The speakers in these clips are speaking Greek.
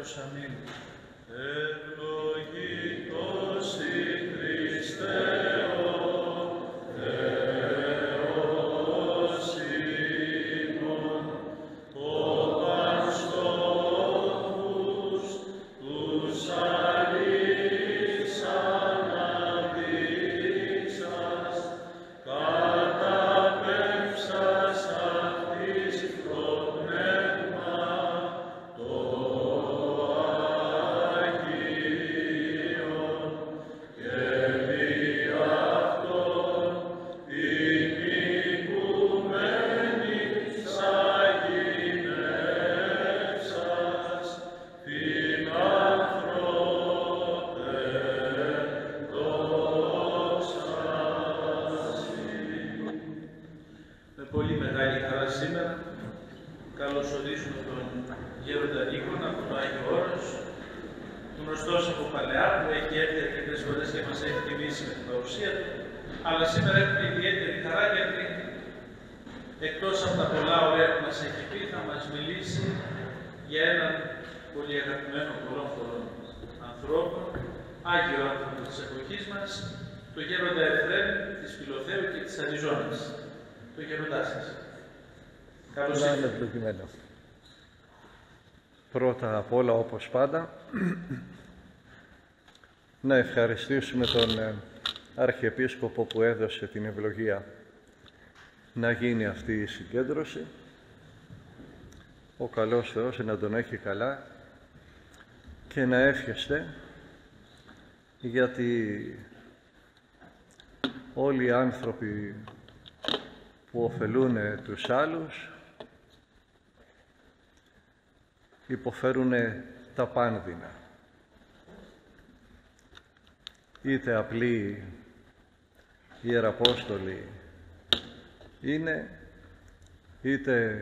αιώνος. Αμήν. Ευλογητός η Χριστέ, πολύ μεγάλη χαρά σήμερα καλωσορίζουμε τον Γέροντα Νίκονα από το Άγιο Όρος, γνωστός από παλαιά που έχει έρθει αρκετές φορές και μας έχει τιμήσει με την παρουσία του. Αλλά σήμερα έχουμε ιδιαίτερη χαρά γιατί εκτός από τα πολλά ωραία που μας έχει πει, θα μας μιλήσει για έναν πολύ αγαπημένο πολλών φορών ανθρώπων, Άγιο άνθρωπο της εποχής μας, τον Γέροντα Εφραίμ της Φιλοθέου και της Αριζώνας. Το γεροντά σας. Καλώς ήρθατε. Πρώτα απ' όλα, όπως πάντα, να ευχαριστήσουμε τον Αρχιεπίσκοπο που έδωσε την ευλογία να γίνει αυτή η συγκέντρωση. Ο καλός Θεός να τον έχει καλά και να εύχεστε, γιατί όλοι οι άνθρωποι που ωφελούν τους άλλους υποφέρουν τα πάνδυνα. Είτε απλοί ιεραπόστολοι είναι, είτε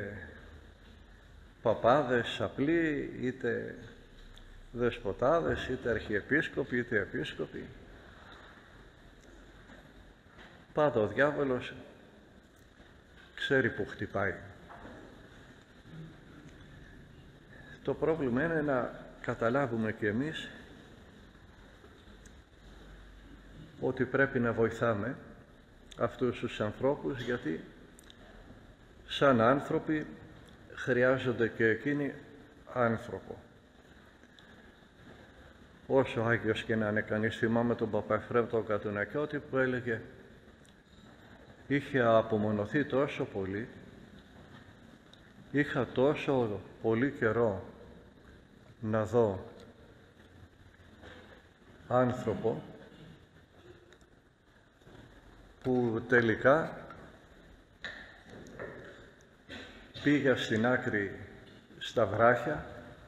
παπάδες απλοί, είτε δεσποτάδες, είτε αρχιεπίσκοποι, είτε επίσκοποι. Πάντα ο διάβολος ξέρει που χτυπάει. Το πρόβλημα είναι να καταλάβουμε και εμείς ότι πρέπει να βοηθάμε αυτούς τους ανθρώπους, γιατί σαν άνθρωποι χρειάζονται και εκείνοι άνθρωπο. Όσο Άγιος και να είναι κανείς, θυμάμαι τον Παπά Εφραίμ τον Κατουνακιώτη που έλεγε είχε απομονωθεί τόσο πολύ, είχα τόσο πολύ καιρό να δω άνθρωπο που τελικά πήγα στην άκρη στα βράχια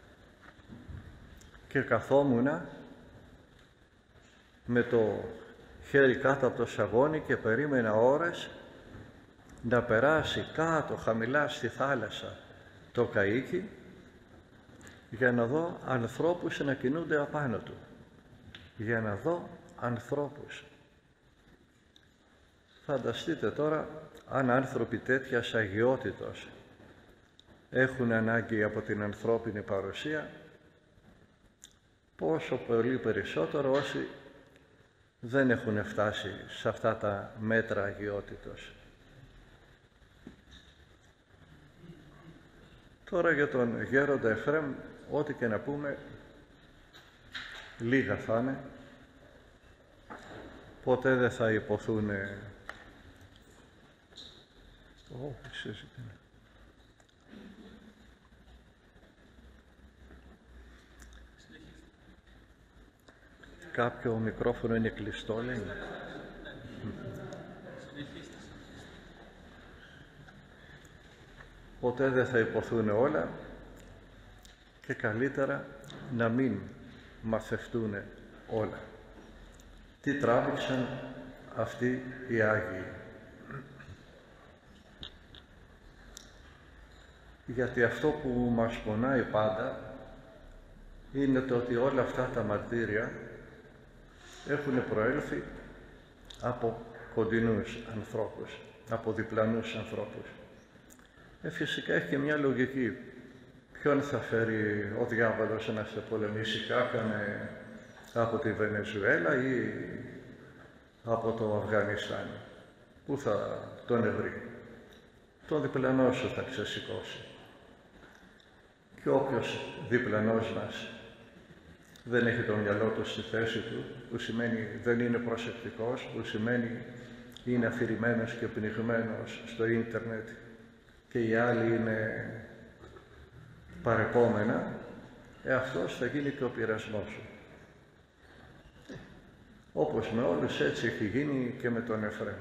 και καθόμουνα με το χέρι κάτω από το σαγόνι και περίμενα ώρες να περάσει κάτω χαμηλά στη θάλασσα το καΐκι για να δω ανθρώπους να κινούνται απάνω του. Για να δω ανθρώπους. Φανταστείτε τώρα αν άνθρωποι τέτοιας αγιότητος έχουν ανάγκη από την ανθρώπινη παρουσία, πόσο πολύ περισσότερο όσοι δεν έχουν φτάσει σε αυτά τα μέτρα αγιότητος. Τώρα για τον Γέροντα Εφραίμ, ό,τι και να πούμε, λίγα θα είναι. Ποτέ δεν θα υποθούν κάποιο μικρόφωνο είναι κλειστό, λέει. Ποτέ δεν θα υποθούν όλα και καλύτερα να μην μαθευτούν όλα. Τι τράβηξαν αυτοί οι Άγιοι. Γιατί αυτό που μας πονάει πάντα είναι το ότι όλα αυτά τα μαρτύρια έχουν προέλθει από κοντινούς ανθρώπους, από διπλανούς ανθρώπους. Φυσικά έχει και μια λογική. Ποιον θα φέρει ο διάβολος να σε πολεμήσει, κάποιον από τη Βενεζουέλα ή από το Αφγανιστάν? Πού θα τον βρει? Τον διπλανό σου θα ξεσηκώσει. Και όποιος διπλανός μας δεν έχει το μυαλό του στη θέση του, που σημαίνει δεν είναι προσεκτικός, που σημαίνει είναι αφηρημένος και πνιγμένος στο ίντερνετ και οι άλλοι είναι παρεπόμενα, αυτός θα γίνει και ο πειρασμός σου. Όπως με όλους, έτσι έχει γίνει και με τον Εφραίμ.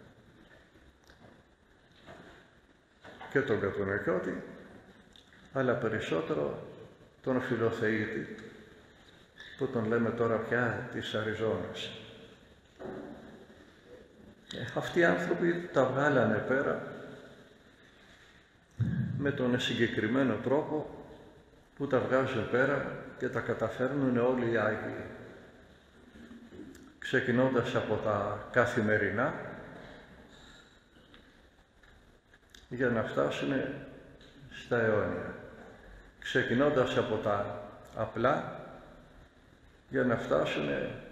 Και τον Κατουνακιώτη, αλλά περισσότερο τον Φιλοθεήτη, που τον λέμε τώρα πια της Αριζόνας. Αυτοί οι άνθρωποι τα βγάλανε πέρα με τον συγκεκριμένο τρόπο που τα βγάζουν πέρα και τα καταφέρνουν όλοι οι Άγιοι. Ξεκινώντας από τα καθημερινά για να φτάσουν στα αιώνια. Ξεκινώντας από τα απλά για να φτάσουν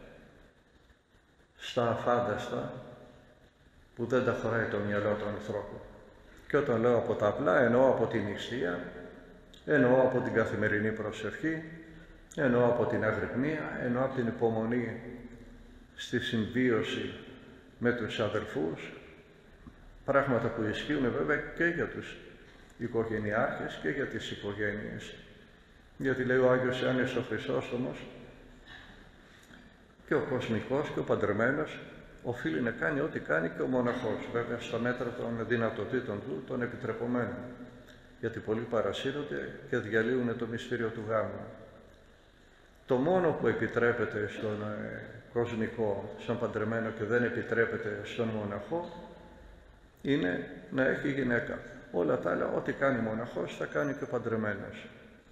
στα αφάνταστα που δεν τα χωράει το μυαλό του ανθρώπου. Και όταν λέω από τα απλά, εννοώ από την νηστεία, εννοώ από την καθημερινή προσευχή, εννοώ από την αγρυπνία, εννοώ από την υπομονή στη συμβίωση με τους αδελφούς, πράγματα που ισχύουν βέβαια και για τους οικογενειάρχες και για τις οικογένειες. Γιατί λέει ο Άγιος Ιωάννης ο Χρυσόστομος, και ο κοσμικός και ο παντρεμένος οφείλει να κάνει ό,τι κάνει και ο μοναχός, βέβαια στα μέτρα των δυνατοτήτων του, των επιτρεπωμένων. Γιατί πολλοί παρασύρονται και διαλύουν το μυστήριο του γάμου. Το μόνο που επιτρέπεται στον κοσμικό, στον παντρεμένο και δεν επιτρέπεται στον μοναχό, είναι να έχει γυναίκα. Όλα τα άλλα, ό,τι κάνει μοναχός, θα κάνει και ο παντρεμένος.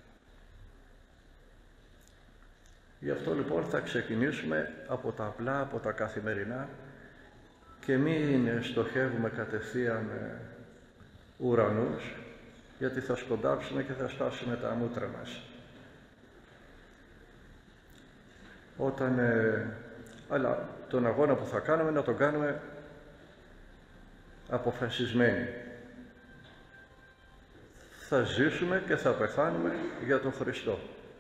Γι' αυτό λοιπόν θα ξεκινήσουμε από τα απλά, από τα καθημερινά και μην στοχεύουμε κατευθείαν ουρανούς, γιατί θα σκοντάψουμε και θα σπάσουμε τα μούτρα μας. Αλλά τον αγώνα που θα κάνουμε να τον κάνουμε αποφασισμένοι. Θα ζήσουμε και θα πεθάνουμε για τον Χριστό.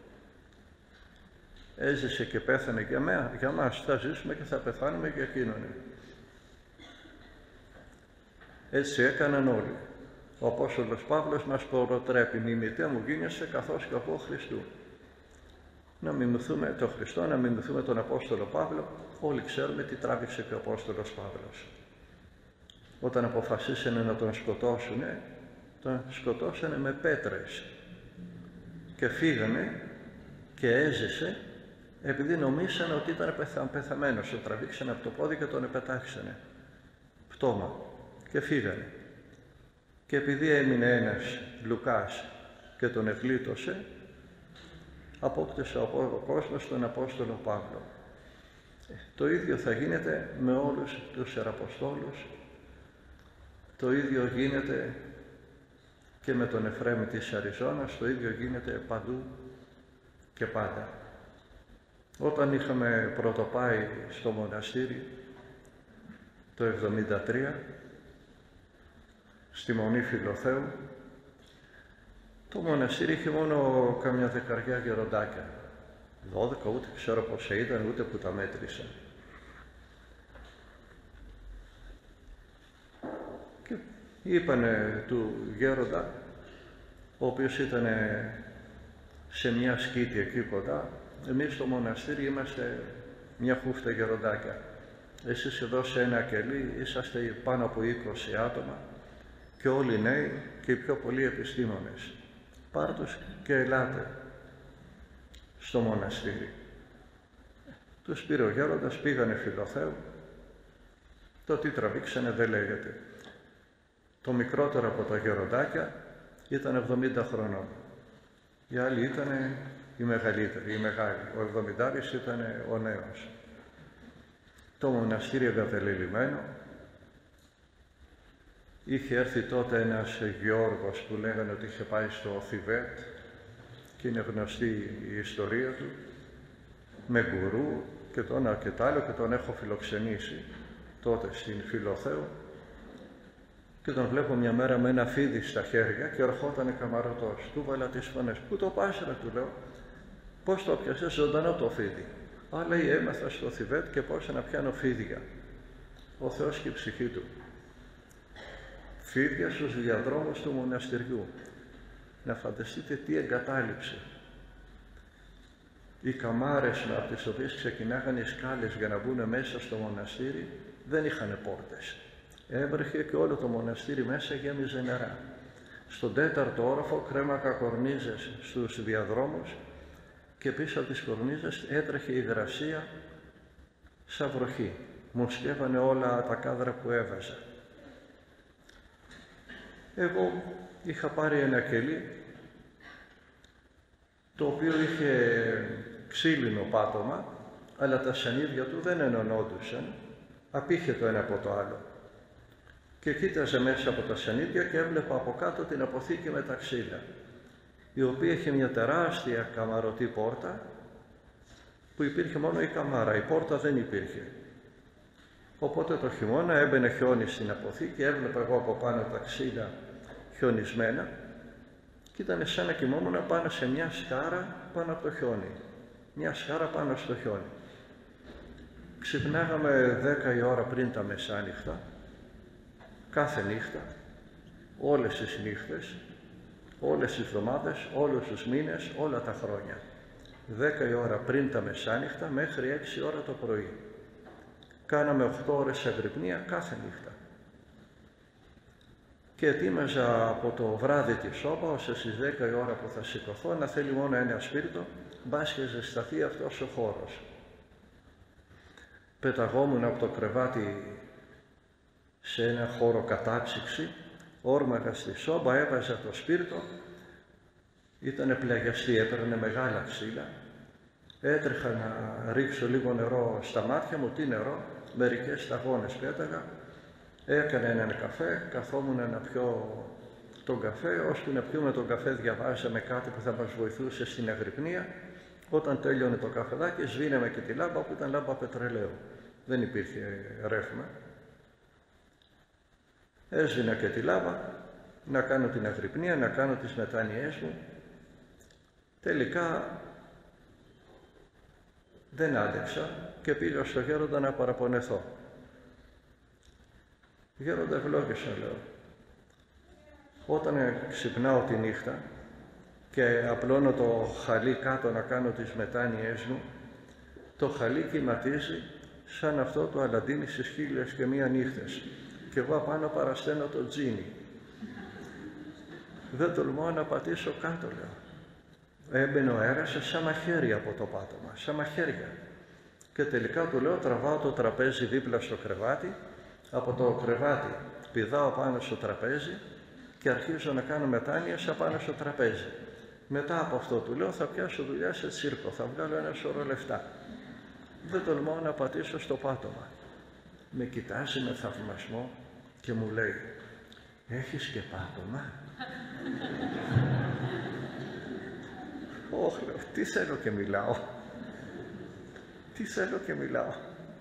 Έζησε και πέθανε για μας, θα ζήσουμε και θα πεθάνουμε για Εκείνον. Έτσι έκαναν όλοι. Ο Απόστολος Παύλος μας προτρέπει, μιμητέ μου γίνεσαι καθώς και εγώ Χριστού. Να μιμηθούμε τον Χριστό, να μιμηθούμε τον Απόστολο Παύλο. Όλοι ξέρουμε τι τράβηξε και ο Απόστολος Παύλος. Όταν αποφασίσανε να τον σκοτώσανε με πέτρες και φύγανε και έζησε επειδή νομίσανε ότι ήταν πεθαμένος. Τον τραβήξανε από το πόδι και τον επετάξανε πτώμα και φύγανε. Και επειδή έμεινε ένας Λουκάς και τον ευλήτωσε, απόκτησε ο κόσμος τον Απόστολο Παύλο. Το ίδιο θα γίνεται με όλους τους Ιεραποστόλους, το ίδιο γίνεται και με τον Εφραίμ της Αριζόνας, το ίδιο γίνεται παντού και πάντα. Όταν είχαμε πρωτοπάει στο μοναστήρι το 1973, στη Μονή Φιλοθέου, το μοναστήρι είχε μόνο καμιά δεκαριά γεροντάκια. 12, ούτε ξέρω πόσα ήταν, ούτε που τα μέτρησα. Και είπανε του γέροντα, ο οποίος ήταν σε μια σκήτη εκεί κοντά, εμείς στο μοναστήρι είμαστε μια χούφτα γεροντάκια. Εσείς εδώ σε ένα κελί είσαστε πάνω από 20 άτομα και όλοι νέοι και οι πιο πολλοί επιστήμονες. Πάρ' τους και ελάτε στο μοναστήρι. Τους πήρε ο γέροντας, πήγανε Φιλοθέου. Το τι τραβήξανε δεν λέγεται. Το μικρότερο από τα γεροντάκια ήταν 70 χρονών. Οι άλλοι ήταν οι μεγαλύτεροι, οι μεγάλοι. Ο 70 ήταν ο νέος. Το μοναστήρι εγκατελειμμένο. Είχε έρθει τότε ένας Γιώργος που λέγανε ότι είχε πάει στο Θιβέτ και είναι γνωστή η ιστορία του, με γκουρού και το ένα και το άλλο, και τον έχω φιλοξενήσει τότε στην Φιλοθέου, και τον βλέπω μια μέρα με ένα φίδι στα χέρια και ερχότανε καμαρωτός. Του βάλα τις φωνές. Πού το πας ρε, του λέω. Πώς το πιάσες? Ζωντανό το φίδι. Α, λέει, έμαθα στο Θιβέτ και πώς να πιάνω φίδια. Ο Θεός και η ψυχή του. Φίδια στους διαδρόμους του μοναστηριού. Να φανταστείτε τι εγκατάλειψη. Οι καμάρες από τις οποίες ξεκινάγαν οι σκάλες για να μπουν μέσα στο μοναστήρι δεν είχαν πόρτες. Έβρεχε και όλο το μοναστήρι μέσα γέμιζε νερά. Στον 4ο όροφο κρέμακα κορνίζες στους διαδρόμους και πίσω από τις κορνίζες έτρεχε η υγρασία σαν βροχή. Μου σκεύανε όλα τα κάδρα που έβαζα. Εγώ είχα πάρει ένα κελί το οποίο είχε ξύλινο πάτωμα, αλλά τα σανίδια του δεν ενωνόντουσαν, απήχε το ένα από το άλλο. Και κοίταζε μέσα από τα σανίδια και έβλεπα από κάτω την αποθήκη με τα ξύλα, η οποία είχε μια τεράστια καμαρωτή πόρτα, που υπήρχε μόνο η καμάρα, η πόρτα δεν υπήρχε. Οπότε το χειμώνα έμπαινε χιόνι στην αποθήκη, έβλεπα εγώ από πάνω τα ξύλα χιονισμένα και ήταν σαν να κοιμόμουν πάνω σε μια σκάρα πάνω από το χιόνι. Μια σκάρα πάνω στο χιόνι. Ξυπνάγαμε 10 η ώρα πριν τα μεσάνυχτα, κάθε νύχτα, όλες τις νύχτες, όλες τις εβδομάδες, όλους τους μήνες, όλα τα χρόνια. 10 η ώρα πριν τα μεσάνυχτα μέχρι 6 ώρα το πρωί. Κάναμε 8 ώρες αγρυπνία κάθε νύχτα. Και ετοίμαζα από το βράδυ τη σώπα, ώστε στις 10 η ώρα που θα σηκωθώ να θέλει μόνο ένα σπίρτο, μπας και ζεσταθεί αυτός ο χώρος. Πεταγόμουν από το κρεβάτι σε ένα χώρο κατάψυξη, όρμαγα στη σώπα, έβαζα το σπίρτο, ήτανε πλαγιαστή, έπαιρνε μεγάλα ξύλα, έτρεχα να ρίξω λίγο νερό στα μάτια μου, τι νερό, μερικές σταγόνες πέταγα, έκανα έναν καφέ, καθόμουν να πιω τον καφέ, ώσπου να πιούμε τον καφέ διαβάζαμε κάτι που θα μας βοηθούσε στην αγρυπνία. Όταν τέλειωνε το καφεδάκι, σβήναμε και τη λάμπα που ήταν λάμπα πετρελαίου. Δεν υπήρχε ρεύμα. Έσβηνα και τη λάμπα, να κάνω την αγρυπνία, να κάνω τις μετάνοιές μου. Τελικά δεν άντεξα και πήγα στο γέροντα να παραπονεθώ. Γέροντα, ευλόγησα, λέω. Όταν ξυπνάω τη νύχτα και απλώνω το χαλί κάτω να κάνω τις μετάνοιές μου, το χαλί κυματίζει σαν αυτό το Αλαντίνι στις 1001 νύχτες και εγώ απάνω παρασταίνω το τζίνι. Δεν τολμώ να πατήσω κάτω, λέω. Έμπαινε ο αέρας σαν μαχαίρι από το πάτωμα, σαν μαχαίρια. Και τελικά του λέω, τραβάω το τραπέζι δίπλα στο κρεβάτι, από το κρεβάτι πηδάω πάνω στο τραπέζι και αρχίζω να κάνω μετάνοιες απάνω στο τραπέζι. Μετά από αυτό του λέω, θα πιάσω δουλειά σε τσίρκο, θα βγάλω ένα σωρό λεφτά. Δεν τολμώ να πατήσω στο πάτωμα. Με κοιτάζει με θαυμασμό και μου λέει, έχεις και πάτωμα? Όχι, λέω, τι θέλω και μιλάω. Τι θέλω και μιλάω.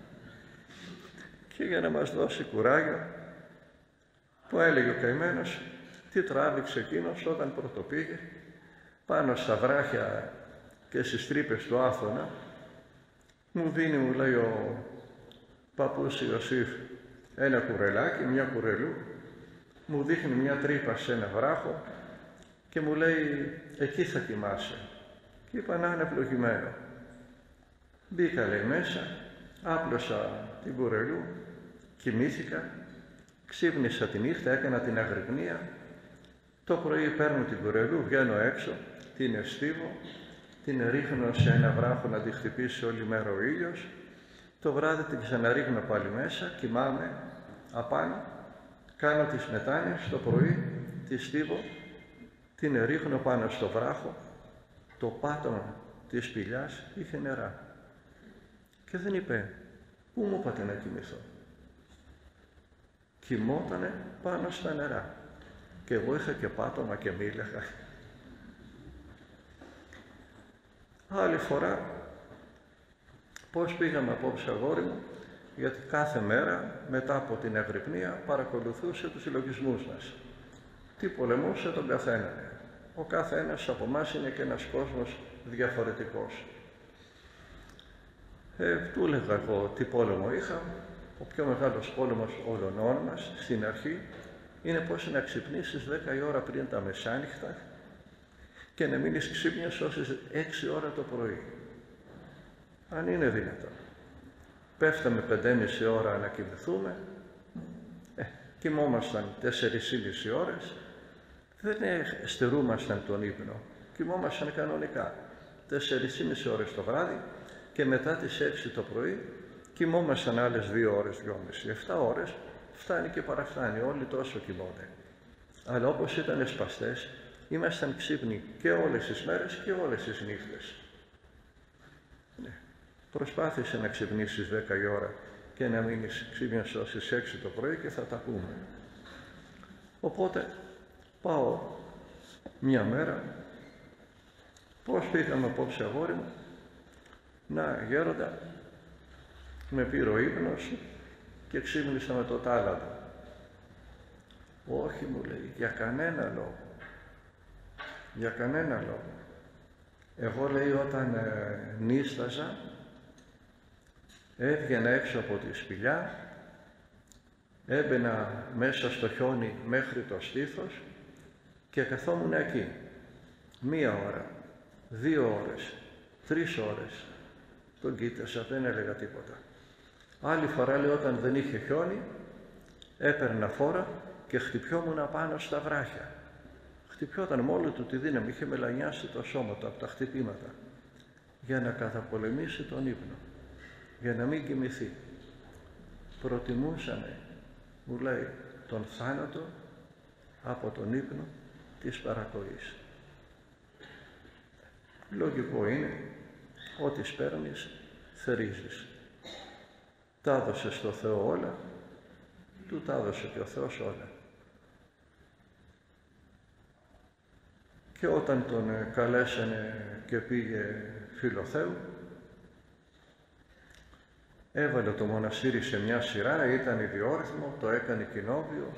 Και για να μας δώσει κουράγιο, που έλεγε ο καημένος, τι τράβηξε εκείνος όταν πρωτοπήγε, πάνω στα βράχια και στις τρύπες του Άθωνα, μου δίνει, μου λέει ο παππούς Ιωσήφ, ένα κουρελάκι, μια κουρελού, μου δείχνει μια τρύπα σε ένα βράχο και μου λέει, εκεί θα κοιμάσαι. Και είπα, να είναι ευλογημένο. Μπήκα, λέει, μέσα, άπλωσα την κουρελού, κοιμήθηκα, ξύπνησα τη νύχτα, έκανα την αγρυπνία. Το πρωί παίρνω την κουρελού, βγαίνω έξω, την εστίβω, την ρίχνω σε ένα βράχο να τη χτυπήσει όλη μέρα ο ήλιος. Το βράδυ την ξαναρίχνω πάλι μέσα, κοιμάμαι απάνω, κάνω τις μετάνοιες, το πρωί τη στίβω, την ρίχνω πάνω στο βράχο, το πάτωμα της σπηλιάς είχε νερά. Και δεν είπε, πού μου είπατε να κοιμηθώ? Κοιμότανε πάνω στα νερά. Και εγώ είχα και πάτωμα και μίλαγα. Άλλη φορά, πώς πήγαμε απόψε, αγόρι μου, γιατί κάθε μέρα μετά από την αγρυπνία παρακολουθούσε τους συλλογισμούς μας. Τι πολεμούσε τον καθένα. Ο κάθε ένας από εμάς είναι και ένας κόσμος διαφορετικός. Του έλεγα εγώ τι πόλεμο είχα. Ο πιο μεγάλος πόλεμος όλων μας στην αρχή είναι πώς να ξυπνήσεις 10 η ώρα πριν τα μεσάνυχτα και να μείνεις ξύπνιος ως 6 ώρα το πρωί. Αν είναι δυνατόν. Πέφταμε 5,5 ώρα να κοιμηθούμε, κοιμόμασταν 4,5 ώρες, δεν στερούμασταν τον ύπνο, κοιμόμασταν κανονικά 4,5 ώρες το βράδυ και μετά τις 6 το πρωί κοιμόμασταν άλλες 2 ώρες, 2,5, 7 ώρες, φτάνει και παραφτάνει, όλοι τόσο κοιμώνται. Αλλά όπως ήταν σπαστές, ήμασταν ξύπνοι και όλες τις μέρες και όλες τις νύχτες. Προσπάθησε να ξυπνήσεις 10 η ώρα και να μείνεις ξύπνιος ως τις 6 το πρωί και θα τα πούμε. Οπότε πάω μια μέρα, πώς πήγαμε απόψε, αγόρι μου, να γέροντα, με πήρε ο ύπνος και ξύπνησα με το τάλαντο. Όχι, μου λέει, για κανένα λόγο. Για κανένα λόγο. Εγώ, λέει, όταν νίσταζα, έβγαινα έξω από τη σπηλιά, έμπαινα μέσα στο χιόνι μέχρι το στήθος και καθόμουν εκεί. 1 ώρα, 2 ώρες, 3 ώρες. Τον κοίτασα, δεν έλεγα τίποτα. Άλλη φορά, λέει, όταν δεν είχε χιόνι, έπαιρνα φόρα και χτυπιόμουν πάνω στα βράχια. Χτυπιόταν με όλη του τη δύναμη, είχε μελανιάσει το σώμα του από τα χτυπήματα, για να καταπολεμήσει τον ύπνο, για να μην κοιμηθεί. Προτιμούσανε, μου λέει, τον θάνατο από τον ύπνο της παρακοής. Λογικό είναι, ό,τι σπέρνεις, θερίζεις. Τα έδωσε στο Θεό όλα, του τα έδωσε και ο Θεός όλα. Και όταν τον καλέσανε και πήγε Φιλοθέου, έβαλε το μοναστήρι σε μια σειρά, ήταν ιδιόρυθμο, το έκανε κοινόβιο.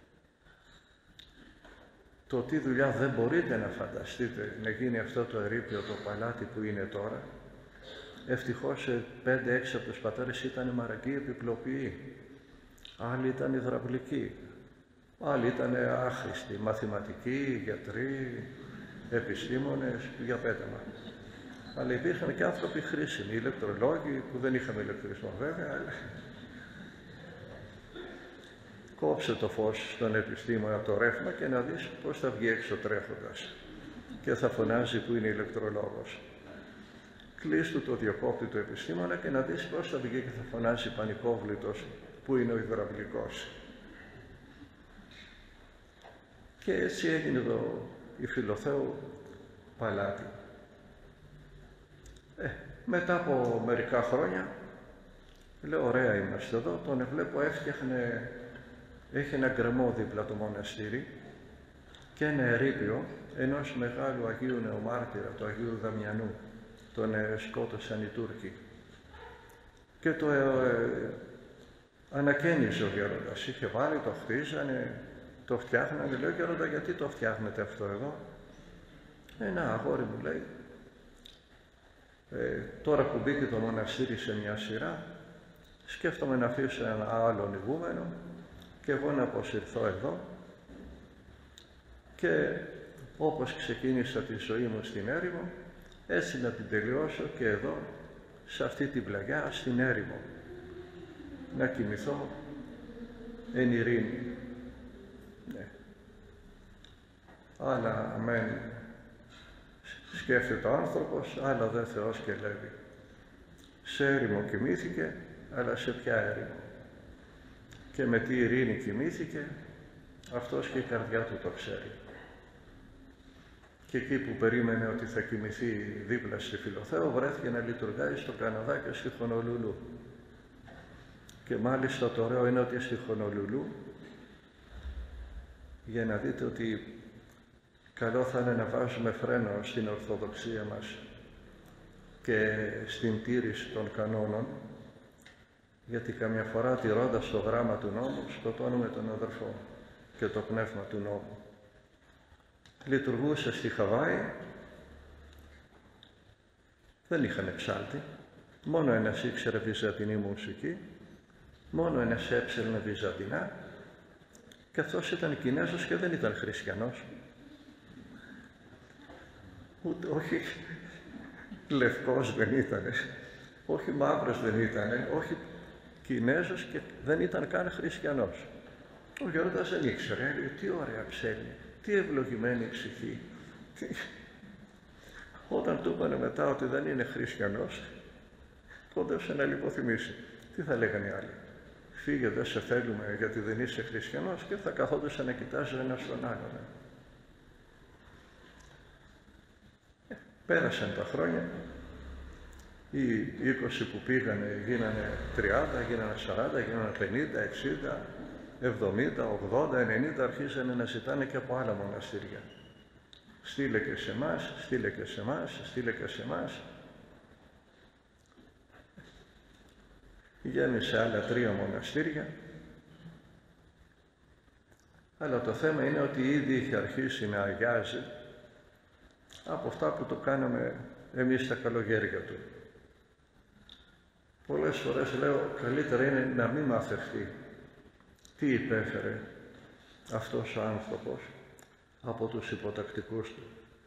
Το τι δουλειά δεν μπορείτε να φανταστείτε να γίνει αυτό το ερείπιο, το παλάτι που είναι τώρα. Ευτυχώς 5-6 από τους πατέρες ήταν μαρακοί επιπλοποιοί, άλλοι ήταν υδραυλικοί, άλλοι ήταν άχρηστοι, μαθηματικοί, γιατροί, επιστήμονες, για πέταμα. Αλλά υπήρχαν και άνθρωποι χρήσιμοι, ηλεκτρολόγοι, που δεν είχαμε ηλεκτρισμό βέβαια, αλλά κόψε το φως στον επιστήμονα από το ρεύμα και να δεις πώς θα βγει έξω τρέχοντας και θα φωνάζει που είναι ηλεκτρολόγος. Κλείστου το διακόπτη του επιστήμονα και να δεις πώς θα βγει και θα φωνάζει πανικόβλητος που είναι ο υδραυλικός. Και έτσι έγινε η Φιλοθέου παλάτι. Μετά από μερικά χρόνια, λέω, ωραία είμαστε εδώ, τον βλέπω έχει ένα γκρεμό δίπλα το μοναστήρι και ένα ερείπιο ενός μεγάλου Αγίου Νεομάρτυρα, του Αγίου Δαμιανού, τον σκότωσαν οι Τούρκοι. Και το ανακαίνιζε ο γέροντας, είχε βάλει, το χτίζανε, το φτιάχνανε. Λέω, γέροντα, γιατί το φτιάχνετε αυτό εδώ? Να, αγόρι μου, λέει, τώρα που μπήκε το μοναστήρι σε μια σειρά, σκέφτομαι να αφήσω ένα άλλον ηγούμενο και εγώ να αποσυρθώ εδώ και όπως ξεκίνησα τη ζωή μου στην έρημο, έτσι να την τελειώσω και εδώ, σε αυτή την πλαγιά, στην έρημο. Να κοιμηθώ εν ειρήνη. Ναι. Άλλα μεν σκέφτεται ο άνθρωπος, άλλα δε Θεός και λέει. Σε έρημο κοιμήθηκε, αλλά σε ποια έρημο? Και με τι ειρήνη κοιμήθηκε, αυτός και η καρδιά του το ξέρει. Και εκεί που περίμενε ότι θα κοιμηθεί δίπλα στη Φιλοθέου, βρέθηκε να λειτουργάει στο Καναδά και στη Χονολουλού. Και μάλιστα το ωραίο είναι ότι στη Χονολουλού, για να δείτε ότι καλό θα είναι να βάζουμε φρένο στην Ορθοδοξία μας, και στην τήρηση των κανόνων, γιατί καμιά φορά τηρώντας το γράμμα του νόμου σκοτώνουμε τον αδερφό και το πνεύμα του νόμου. Λειτουργούσε στη Χαβάη, δεν είχαν ψάλτη, μόνο ένας ήξερε βυζαντινή μουσική, μόνο ένας έψελνε βυζαντινά, και αυτός ήταν Κινέζος και δεν ήταν χριστιανός. Όχι λευκός δεν ήτανε, όχι μαύρος δεν ήτανε, όχι Κινέζος και δεν ήταν καν χριστιανός. Ο Γέροντας δεν ήξερε, έλεγε τι ωραία ψέλνει, τι ευλογημένη ψυχή. Όταν του είπανε μετά ότι δεν είναι χριστιανός, κόντεψε να λιποθυμήσει. Τι θα λέγανε οι άλλοι? Φύγε, δεν σε θέλουμε γιατί δεν είσαι χριστιανός, και θα καθόντουσαν να κοιτάζουν ένας τον άλλον. Πέρασαν τα χρόνια, οι 20 που πήγανε γίνανε 30, γίνανε 40, γίνανε 50, 60, 70, 80, 90, αρχίσανε να ζητάνε και από άλλα μοναστήρια. Στείλε και σε εμάς, στείλε και σε εμάς, στείλε και σε εμάς. Πηγαίνει σε άλλα 3 μοναστήρια, αλλά το θέμα είναι ότι ήδη είχε αρχίσει να αγιάζει από αυτά που το κάναμε εμείς τα καλογέρια του. Πολλές φορές λέω καλύτερα είναι να μην μαθευτεί τι υπέφερε αυτός ο άνθρωπος από τους υποτακτικούς του.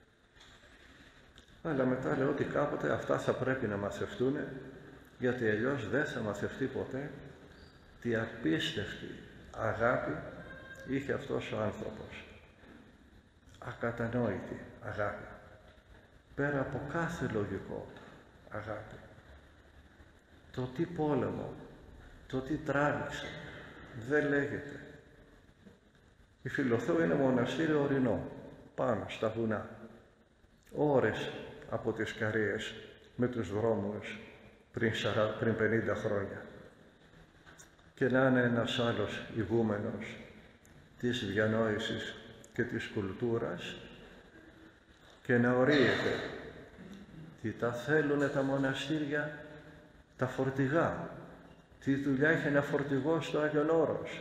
Αλλά μετά λέω ότι κάποτε αυτά θα πρέπει να μαθευτούν, γιατί αλλιώς δεν θα μαθευτεί ποτέ τι απίστευτη αγάπη είχε αυτός ο άνθρωπος. Ακατανόητη αγάπη. Πέρα από κάθε λογικό αγάπη. Το τι πόλεμο, το τι τράβηξε, δεν λέγεται. Η Φιλοθέου είναι μοναστήριο ορεινό, πάνω στα βουνά. Ώρες από τις Καρίες με τους δρόμους πριν 50 χρόνια. Και να είναι ένας άλλος ηγούμενος της διανόησης και της κουλτούρας και να ορίεται τι τα θέλουνε τα μοναστήρια, τα φορτηγά. Τι δουλειά είχε ένα φορτηγό στο Άγιον Όρος.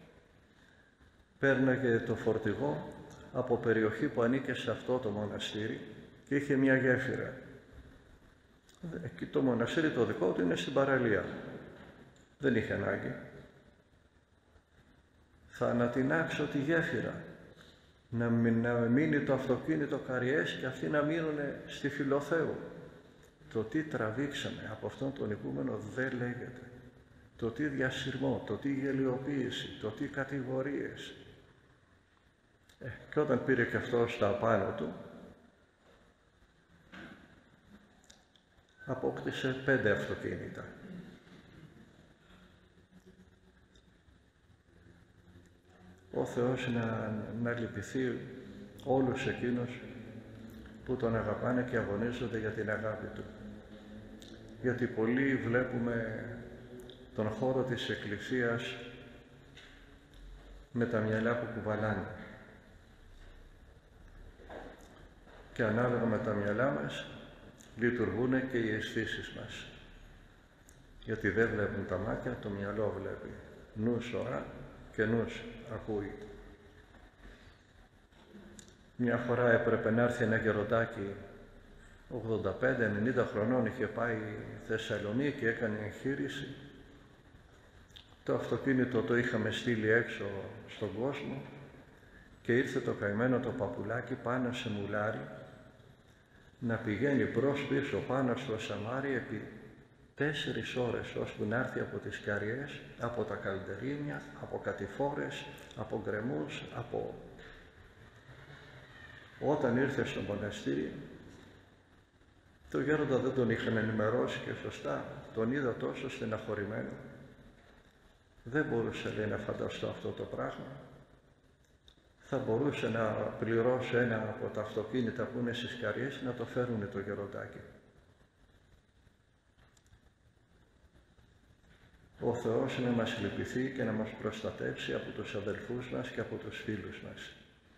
Πέρναγε το φορτηγό από περιοχή που ανήκε σε αυτό το μοναστήρι και είχε μια γέφυρα. Εκεί το μοναστήρι το δικό του είναι στην παραλία. Δεν είχε ανάγκη. Θα ανατινάξω τη γέφυρα, να μείνει το αυτοκίνητο Καριές και αυτοί να μείνουν στη Φιλοθέου. Το τι τραβήξαμε από αυτόν τον ηγούμενο δεν λέγεται. Το τι διασυρμό, το τι γελιοποίηση, το τι κατηγορίες. Και όταν πήρε και αυτό στα πάνω του, απόκτησε 5 αυτοκίνητα. Ο Θεός να λυπηθεί όλους εκείνους που τον αγαπάνε και αγωνίζονται για την αγάπη του. Γιατί πολλοί βλέπουμε τον χώρο της Εκκλησίας με τα μυαλά που κουβαλάνε. Και ανάλογα με τα μυαλά μας λειτουργούν και οι αισθήσεις μας. Γιατί δεν βλέπουν τα μάτια, το μυαλό βλέπει. Νους ωρά και νους ακούει. Μια φορά έπρεπε να έρθει ένα γεροντάκι 85-90 χρονών, είχε πάει Θεσσαλονίκη και έκανε εγχείρηση. Το αυτοκίνητο το είχαμε στείλει έξω στον κόσμο και ήρθε το καημένο το παπουλάκι πάνω σε μουλάρι να πηγαίνει μπρος πίσω πάνω στο σαμάρι επί 4 ώρες, ώσπου να έρθει από τις Καριές, από τα καλντερίμια, από κατηφόρες, από γκρεμούς, από... Όταν ήρθε στο μοναστήρι, το γέροντα δεν τον είχαν ενημερώσει και σωστά, τον είδα τόσο στεναχωρημένο. Δεν μπορούσε, λέει, να φανταστώ αυτό το πράγμα. Θα μπορούσε να πληρώσει ένα από τα αυτοκίνητα που είναι στις Καριές να το φέρουν το γεροντάκι. Ο Θεός να μας λυπηθεί και να μας προστατεύσει από τους αδελφούς μας και από τους φίλους μας.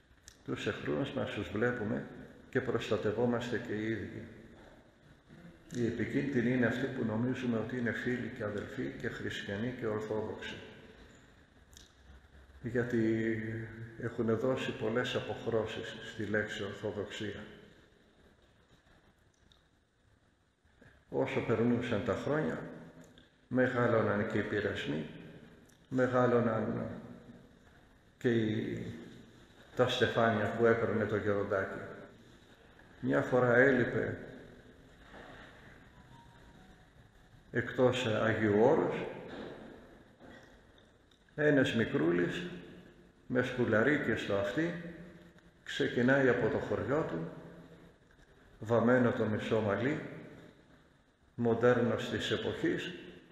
Τους εχθρούς μας τους βλέπουμε και προστατευόμαστε και οι ίδιοι. Οι επικίνδυνοι είναι αυτοί που νομίζουμε ότι είναι φίλοι και αδελφοί και χριστιανοί και ορθόδοξοι. Γιατί έχουν δώσει πολλές αποχρώσεις στη λέξη ορθοδοξία. Όσο περνούσαν τα χρόνια, μεγάλωναν και οι πειρασμοί, μεγάλωναν και τα στεφάνια που έπαιρνε το γεροντάκι. Μια φορά έλειπε εκτός Αγίου Όρους ένας μικρούλης με σκουλαρίκι στο αυτί, ξεκινάει από το χωριό του, βαμμένο το μισό μαλλί, μοντέρνος της εποχής,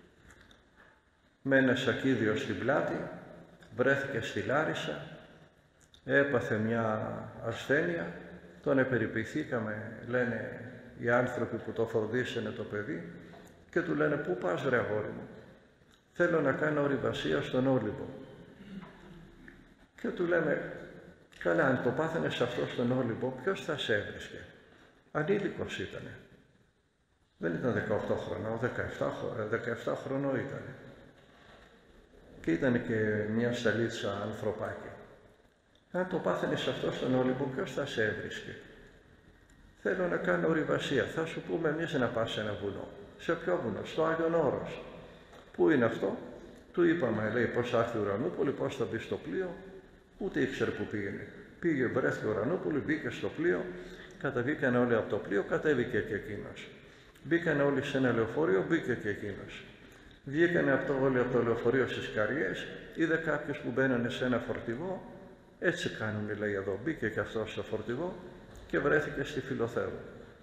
με ένα σακίδιο στην πλάτη, βρέθηκε στη Λάρισα, έπαθε μια ασθένεια, τον επεριποιηθήκαμε, λένε οι άνθρωποι που το φροντίσανε το παιδί, και του λένε «Πού πας ρε αγόρι μου?» «Θέλω να κάνω ορειβασία στον Όλυμπο». Και του λέμε «Καλά, αν το πάθαινες αυτό στον Όλυμπο, ποιος θα σε έβρισκε?» Ανήλικος ήτανε. Δεν ήταν 18 χρονών, 17 χρονών ήτανε. Και ήταν και μια σταλίτσα ανθρωπάκι. Αν το πάθαινες αυτό στον Όλυμπο, ποιος θα σε έβρισκε? «Θέλω να κάνω ορειβασία. Θα σου πούμε εμείς να πας σε ένα βουνό». «Σε ποιο βουνό?» «Στο Άγιον Όρος». «Πού είναι αυτό?» Του είπαμε, λέει, πώς θα έρθει η Ουρανούπολη, πώς θα μπει στο πλοίο. Ούτε ήξερε που πήγαινε. Πήγε, βρέθηκε η Ουρανούπολη, μπήκε στο πλοίο, καταβήκαν όλοι από το πλοίο, κατέβηκε και εκείνος. Μπήκαν όλοι σε ένα λεωφορείο, μπήκε και εκείνος. Βγήκανε όλοι από το λεωφορείο στις Καριές, είδε κάποιους που μπαίνανε σε ένα φορτηγό. Έτσι κάνουν, λέει εδώ. Μπήκε και αυτός στο φορτηγό και βρέθηκε στη Φιλοθέου.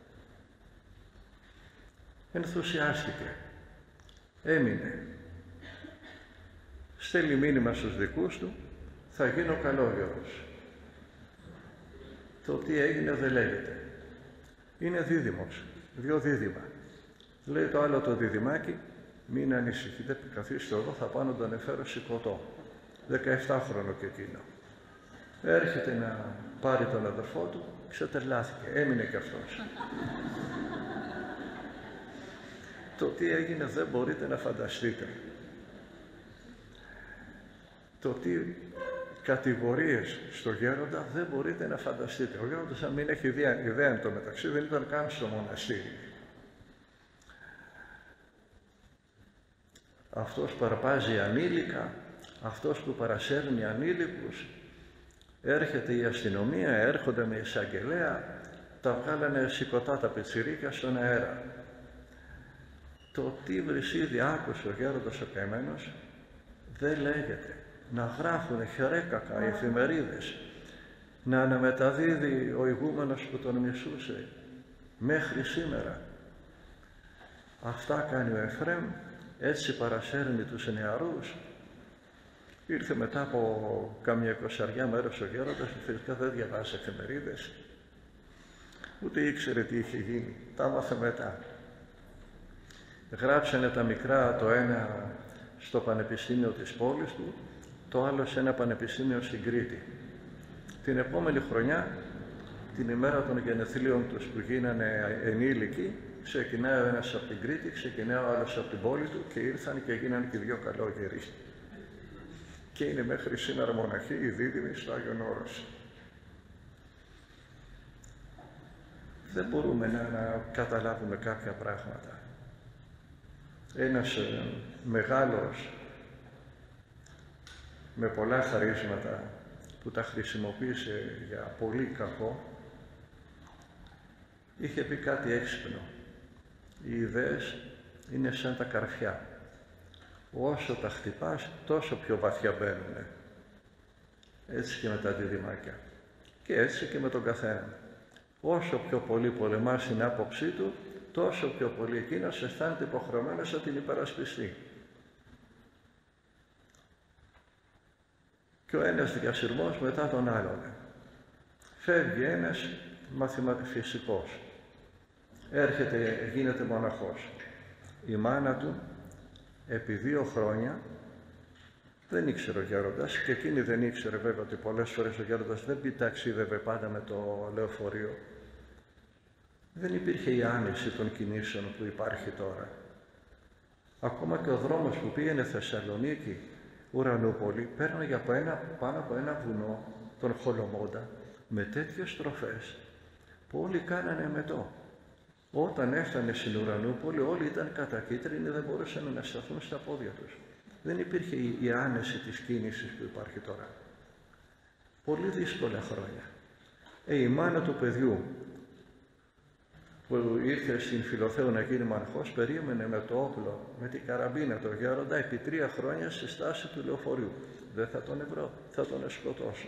Ενθουσιάστηκε. Έμεινε. Στέλνει μήνυμα στους δικούς του, θα γίνω καλόγερος. Το τι έγινε δεν λέγεται. Είναι δίδυμος, 2 δίδυμα. Λέει το άλλο το διδυμάκι, μην ανησυχείτε, καθίστε εδώ, θα πάω να τον εφέρω σηκωτό. 17χρονο και εκείνο. Έρχεται να πάρει τον αδερφό του, ξετρελάθηκε, έμεινε κι αυτός. Το τι έγινε δεν μπορείτε να φανταστείτε. Το τι κατηγορίες στο γέροντα δεν μπορείτε να φανταστείτε. Ο γέροντας, αν μην έχει ιδέα εν τω μεταξύ, δεν ήταν καν στο μοναστήρι. Αυτός που αρπάζει ανήλικα, αυτός που παρασέρνει ανήλικους, έρχεται η αστυνομία, έρχονται με εισαγγελέα, τα βγάλανε σηκωτά τα πιτσιρίκια στον αέρα. Το τι βρυσίδι άκουσε ο γέροντας ο καημένος δεν λέγεται. Να γράφουνε χερέκακα οι εφημερίδες, να αναμεταδίδει ο ηγούμενος που τον μισούσε μέχρι σήμερα. Αυτά κάνει ο Εφραίμ, έτσι παρασέρνει τους νεαρούς. Ήρθε μετά από καμιά 20 μέρες ο γέροντας, φυσικά δεν διαβάζει εφημερίδες, ούτε ήξερε τι είχε γίνει, τα έμαθε μετά. Γράψανε τα μικρά, το ένα στο πανεπιστήμιο της πόλης του, το άλλο σε ένα πανεπιστήμιο στην Κρήτη. Την επόμενη χρονιά, την ημέρα των γενεθλίων τους που γίνανε ενήλικοι, ξεκινάει ο ένας από την Κρήτη, ξεκινάει ο άλλος από την πόλη του και ήρθαν και γίνανε και 2 καλόγεροι. Και είναι μέχρι σήμερα μοναχοί, οι δίδυμοι στο Άγιον Όρος. Δεν μπορούμε να καταλάβουμε κάποια πράγματα. Ένας μεγάλος με πολλά χαρίσματα που τα χρησιμοποίησε για πολύ κακό, είχε πει κάτι έξυπνο. Οι ιδέες είναι σαν τα καρφιά. Όσο τα χτυπάς, τόσο πιο βαθιά μπαίνουνε. Έτσι και με τα διδυμάκια. Και έτσι και με τον καθένα. Όσο πιο πολύ πολεμάς την άποψή του, τόσο πιο πολύ εκείνος αισθάνεται υποχρεωμένος να την υπερασπιστεί. Και ο ένας διασυρμός μετά τον άλλον. Φεύγει ένας φυσικός. Έρχεται, γίνεται μοναχός. Η μάνα του, επί 2 χρόνια, δεν ήξερε ο γέροντας, και εκείνη δεν ήξερε βέβαια ότι πολλές φορές ο γέροντας δεν ταξίδευε πάντα με το λεωφορείο. Δεν υπήρχε η άνεση των κινήσεων που υπάρχει τώρα. Ακόμα και ο δρόμος που πήγαινε Θεσσαλονίκη, Ουρανούπολη, παίρνει πάνω από ένα βουνό, τον Χολομόντα, με τέτοιες στροφές που όλοι κάνανε μετό. Όταν έφτανε στην Ουρανούπολη, όλοι ήταν κατακίτρινοι, δεν μπορούσαν να σταθούν στα πόδια τους. Δεν υπήρχε η άνεση της κίνησης που υπάρχει τώρα. Πολύ δύσκολα χρόνια. Η μάνα του παιδιού που ήρθε στην Φιλοθέου να γίνει μανχός, περίμενε με το όπλο, με την καραμπίνα το γέροντα επί 3 χρόνια στη στάση του λεωφορείου. Δεν θα τον ευρώ, θα τον σκοτώσω.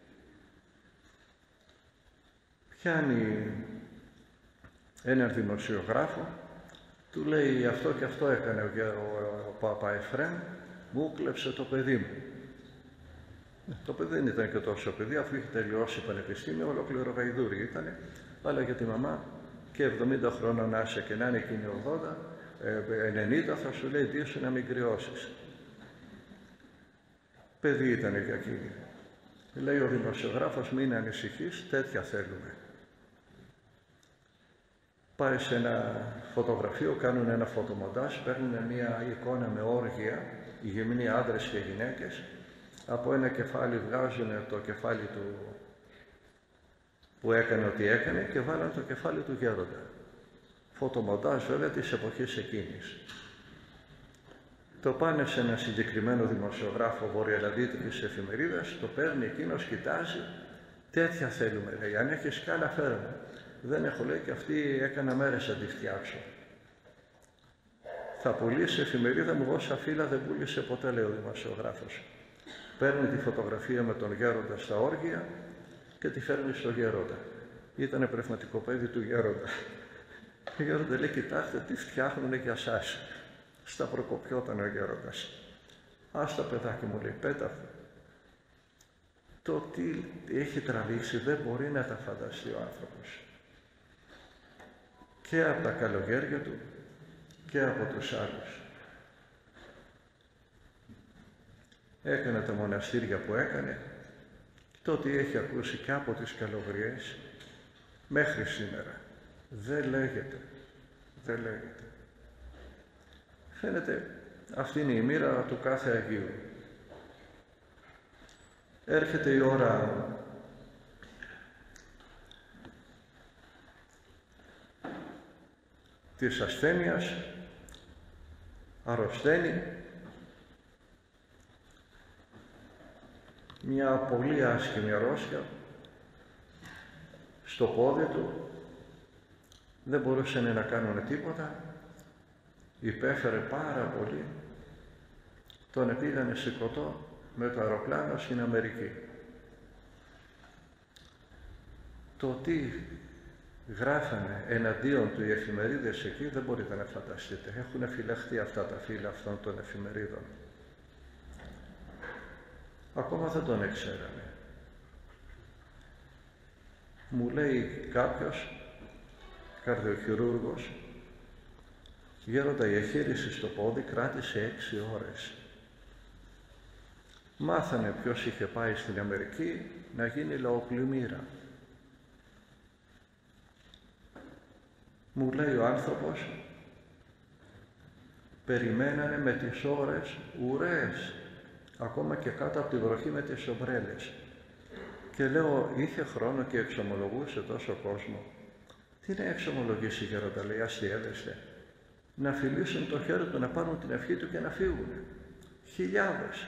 Πιάνει έναν δημοσιογράφο, του λέει αυτό και αυτό έκανε ο Παπα Εφραίμ, μου κλέψε το παιδί μου. Το παιδί δεν ήταν και τόσο παιδί, αφού είχε τελειώσει πανεπιστήμιο, ολόκληρο γαϊδούρι ήτανε, αλλά για τη μαμά και 70 χρόνων να είσαι και να είναι εκείνη 80, 90 θα σου λέει τι σου να μην κρυώσεις. Παιδί ήταν για εκείνη. Λέει ο δημοσιογράφος, μην ανησυχείς, τέτοια θέλουμε. Πάει σε ένα φωτογραφείο, κάνουν ένα φωτομοντάζ, παίρνουν μια εικόνα με όργια, γυμνοί άντρες και γυναίκες, από ένα κεφάλι βγάζουν το κεφάλι του που έκανε ό,τι έκανε και βάλαν το κεφάλι του γέροντα. Φωτομοντάζ βέβαια της εποχής εκείνης. Το πάνε σε ένα συγκεκριμένο δημοσιογράφο βορειοελλαδίτικης εφημερίδας, το παίρνει εκείνος, κοιτάζει, τέτοια θέλουμε, λέει, αν έχεις σκάλα φέραμε. Δεν έχω, λέει, και αυτή έκανα μέρες να τη φτιάξω. Θα πουλήσει εφημερίδα μου, όσα φύλλα δεν πούλησε ποτέ, λέει ο δημοσιογράφος. Παίρνει τη φωτογραφία με τον γέροντα στα όργια και τη φέρνει στο γέροντα. Ήτανε πνευματικό παιδί του γέροντα. Ο γέροντα λέει, κοιτάξτε τι φτιάχνουνε για σας. Στα προκοπιόταν ο γέροντας. Άστα παιδάκι μου, λέει, πέταχτε. Το τι έχει τραβήξει δεν μπορεί να τα φανταστεί ο άνθρωπος. Και από τα καλοκαίρια του και από τους άλλους. Έκανε τα μοναστήρια που έκανε, το ότι έχει ακούσει και από τις καλογριές μέχρι σήμερα. Δεν λέγεται. Φαίνεται αυτή είναι η μοίρα του κάθε Αγίου. Έρχεται η ώρα της ασθένειας, αρρωσταίνει, μια πολύ άσχημη αρρώστια στο πόδι του, δεν μπορούσαν να κάνουν τίποτα, υπέφερε πάρα πολύ, τον πήγανε σηκωτό με το αεροπλάνο στην Αμερική. Το τι γράφανε εναντίον του οι εφημερίδες εκεί δεν μπορείτε να φανταστείτε. Έχουν φυλαχτεί αυτά τα φύλλα αυτών των εφημερίδων. Ακόμα δεν τον έξερανε. Μου λέει κάποιος, καρδιοχειρούργος, γέροντα, η εχείριση στο πόδι κράτησε 6 ώρες. Μάθανε ποιος είχε πάει στην Αμερική να γίνει λαοπλημμύρα. Μου λέει ο άνθρωπος, περιμένανε με τις ώρες ουρές, ακόμα και κάτω από τη βροχή με τις ομπρέλες. Και λέω, είχε χρόνο και εξομολογούσε τόσο κόσμο. Τι να εξομολογήσει, γέροντα, λέει, αστιεύεστε. Να φιλήσουν το χέρι του, να πάρουν την ευχή του και να φύγουν. Χιλιάδες.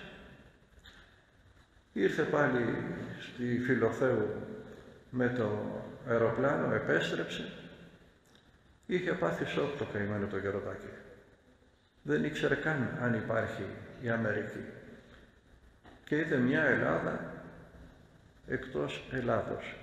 Ήρθε πάλι στη Φιλοθέου με το αεροπλάνο, επέστρεψε. Είχε πάθει σοκ το καημένο το γεροντάκι. Δεν ήξερε καν αν υπάρχει η Αμερική. Και είδε μια Ελλάδα εκτός Ελλάδος.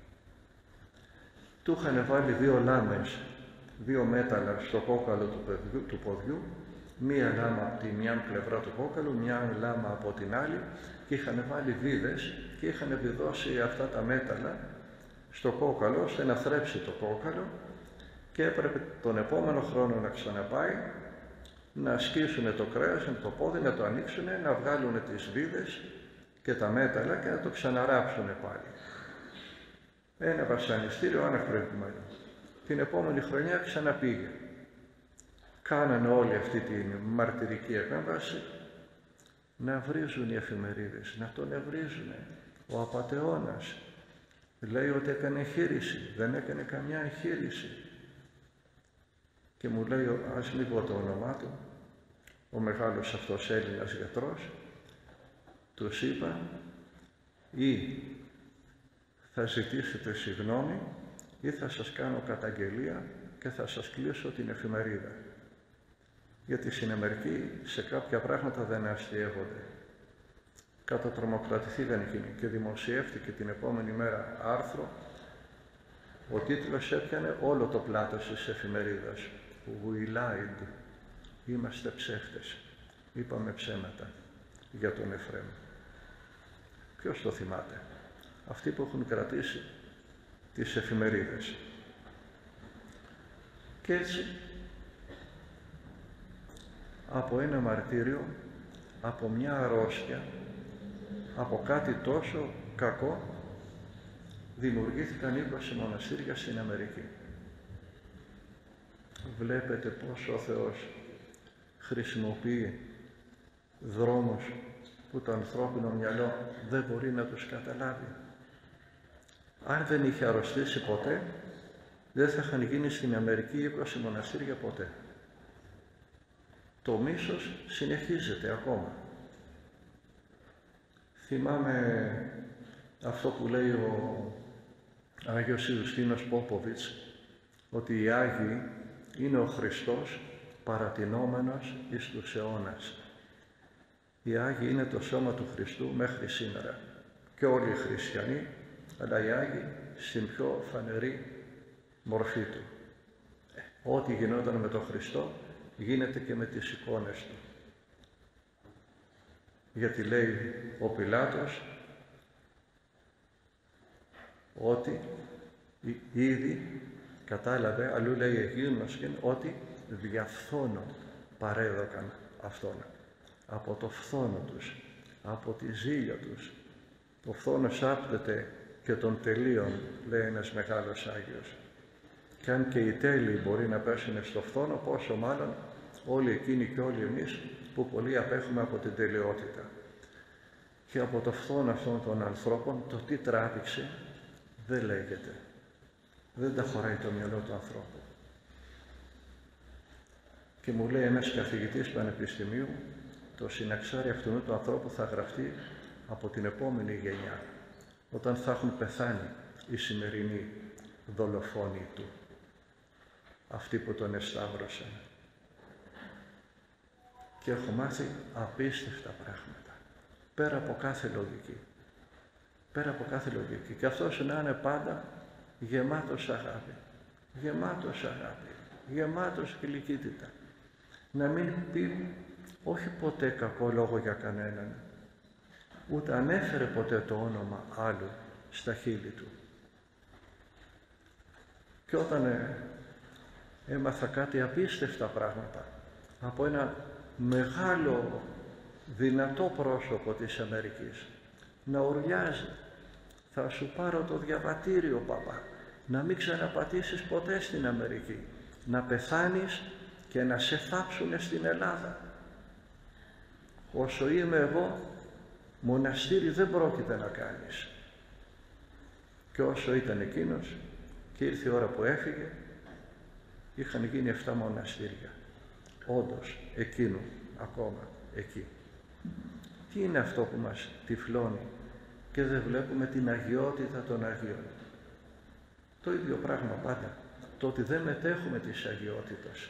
Του είχαν βάλει 2 λάμες, 2 μέταλλα στο κόκαλο του ποδιού, μία λάμα από τη μια πλευρά του κόκαλου, μια λάμα από την άλλη, και είχαν βάλει βίδες και είχαν βιδώσει αυτά τα μέταλλα στο κόκαλο, ώστε να θρέψει το κόκαλο, και έπρεπε τον επόμενο χρόνο να ξαναπάει, να σκίσουν το κρέας με το πόδι, να το ανοίξουν, να βγάλουν τις βίδες και τα μέταλλα και να το ξαναράψουν πάλι. Ένα βασανιστήριο αναφρεγμένο. Την επόμενη χρονιά ξαναπήγε. Κάνανε όλη αυτή την μαρτυρική επέμβαση να βρίζουν οι εφημερίδες, να τον ευρίζουν. Ο απατεώνας λέει ότι έκανε εγχείρηση, δεν έκανε καμιά εγχείρηση. Και μου λέει, ας μην πω το όνομά του, ο μεγάλος αυτός Έλληνας γιατρός, τους είπα, ή θα ζητήσετε συγγνώμη ή θα σας κάνω καταγγελία και θα σας κλείσω την εφημερίδα. Γιατί στην Αμερική σε κάποια πράγματα δεν αστειεύονται. Κατατρομοκρατηθήκαν εκείνοι και δημοσιεύτηκε την επόμενη μέρα άρθρο. Ο τίτλος έπιανε όλο το πλάτος της εφημερίδας. We lied. Είμαστε ψεύτες. Είπαμε ψέματα για τον Εφραίμ. Ποιος το θυμάται? Αυτοί που έχουν κρατήσει τις εφημερίδες. Και έτσι, από ένα μαρτύριο, από μια αρρώστια, από κάτι τόσο κακό, δημιουργήθηκαν 20 μοναστήρια στην Αμερική. Βλέπετε πόσο ο Θεός χρησιμοποιεί δρόμους που το ανθρώπινο μυαλό δεν μπορεί να τους καταλάβει. Αν δεν είχε αρρωστήσει ποτέ, δεν θα είχαν γίνει στην Αμερική 20 μοναστήρια ποτέ. Το μίσος συνεχίζεται ακόμα. Θυμάμαι αυτό που λέει ο Άγιος Ιουστίνος Πόποβιτς, ότι οι Άγιοι είναι ο Χριστός παρατηνόμενος εις τους αιώνας. Οι Άγιοι είναι το σώμα του Χριστού μέχρι σήμερα. Και όλοι οι χριστιανοί, αλλά οι Άγιοι στην πιο φανερή μορφή του. Ό,τι γινόταν με τον Χριστό, γίνεται και με τις εικόνες του. Γιατί λέει ο Πιλάτος ότι ήδη κατάλαβε, αλλού λέει εκείνος ότι διαφθόνο παρέδωκαν αυτόν. Από το φθόνο τους, από τη ζήλια τους. Το φθόνος άπτεται και των τελείων, λέει ένας μεγάλος Άγιος. Και αν και οι τέλειοι μπορεί να πέσουν στο φθόνο, πόσο μάλλον όλοι εκείνοι και όλοι εμείς που πολύ απέχουμε από την τελειότητα. Και από το φθόνο αυτών των ανθρώπων, το τι τράβηξε δεν λέγεται. Δεν τα χωράει το μυαλό του ανθρώπου. Και μου λέει ένας καθηγητής πανεπιστημίου, το συναξάρι αυτού του ανθρώπου θα γραφτεί από την επόμενη γενιά, όταν θα έχουν πεθάνει οι σημερινοί δολοφόνοι του, αυτοί που τον εσταύρωσαν. Και έχω μάθει απίστευτα πράγματα, πέρα από κάθε λογική. Πέρα από κάθε λογική. Και αυτός να είναι πάντα γεμάτος αγάπη. Γεμάτος αγάπη. Γεμάτος γλυκύτητα. Να μην πει όχι ποτέ κακό λόγο για κανέναν. Ούτε ανέφερε ποτέ το όνομα άλλου στα χείλη του. Και όταν έμαθα κάτι απίστευτα πράγματα από ένα μεγάλο δυνατό πρόσωπο της Αμερικής να ουρλιάζει, θα σου πάρω το διαβατήριο παπά, να μην ξαναπατήσεις ποτέ στην Αμερική, να πεθάνεις και να σε θάψουνε στην Ελλάδα. Όσο είμαι εγώ, μοναστήρι δεν πρόκειται να κάνεις. Και όσο ήταν εκείνος και ήρθε η ώρα που έφυγε, είχαν γίνει 7 μοναστήρια. Όντως, εκείνου, ακόμα, εκεί. Τι είναι αυτό που μας τυφλώνει και δεν βλέπουμε την αγιότητα των Αγίων? Το ίδιο πράγμα πάντα. Το ότι δεν μετέχουμε της αγιότητας.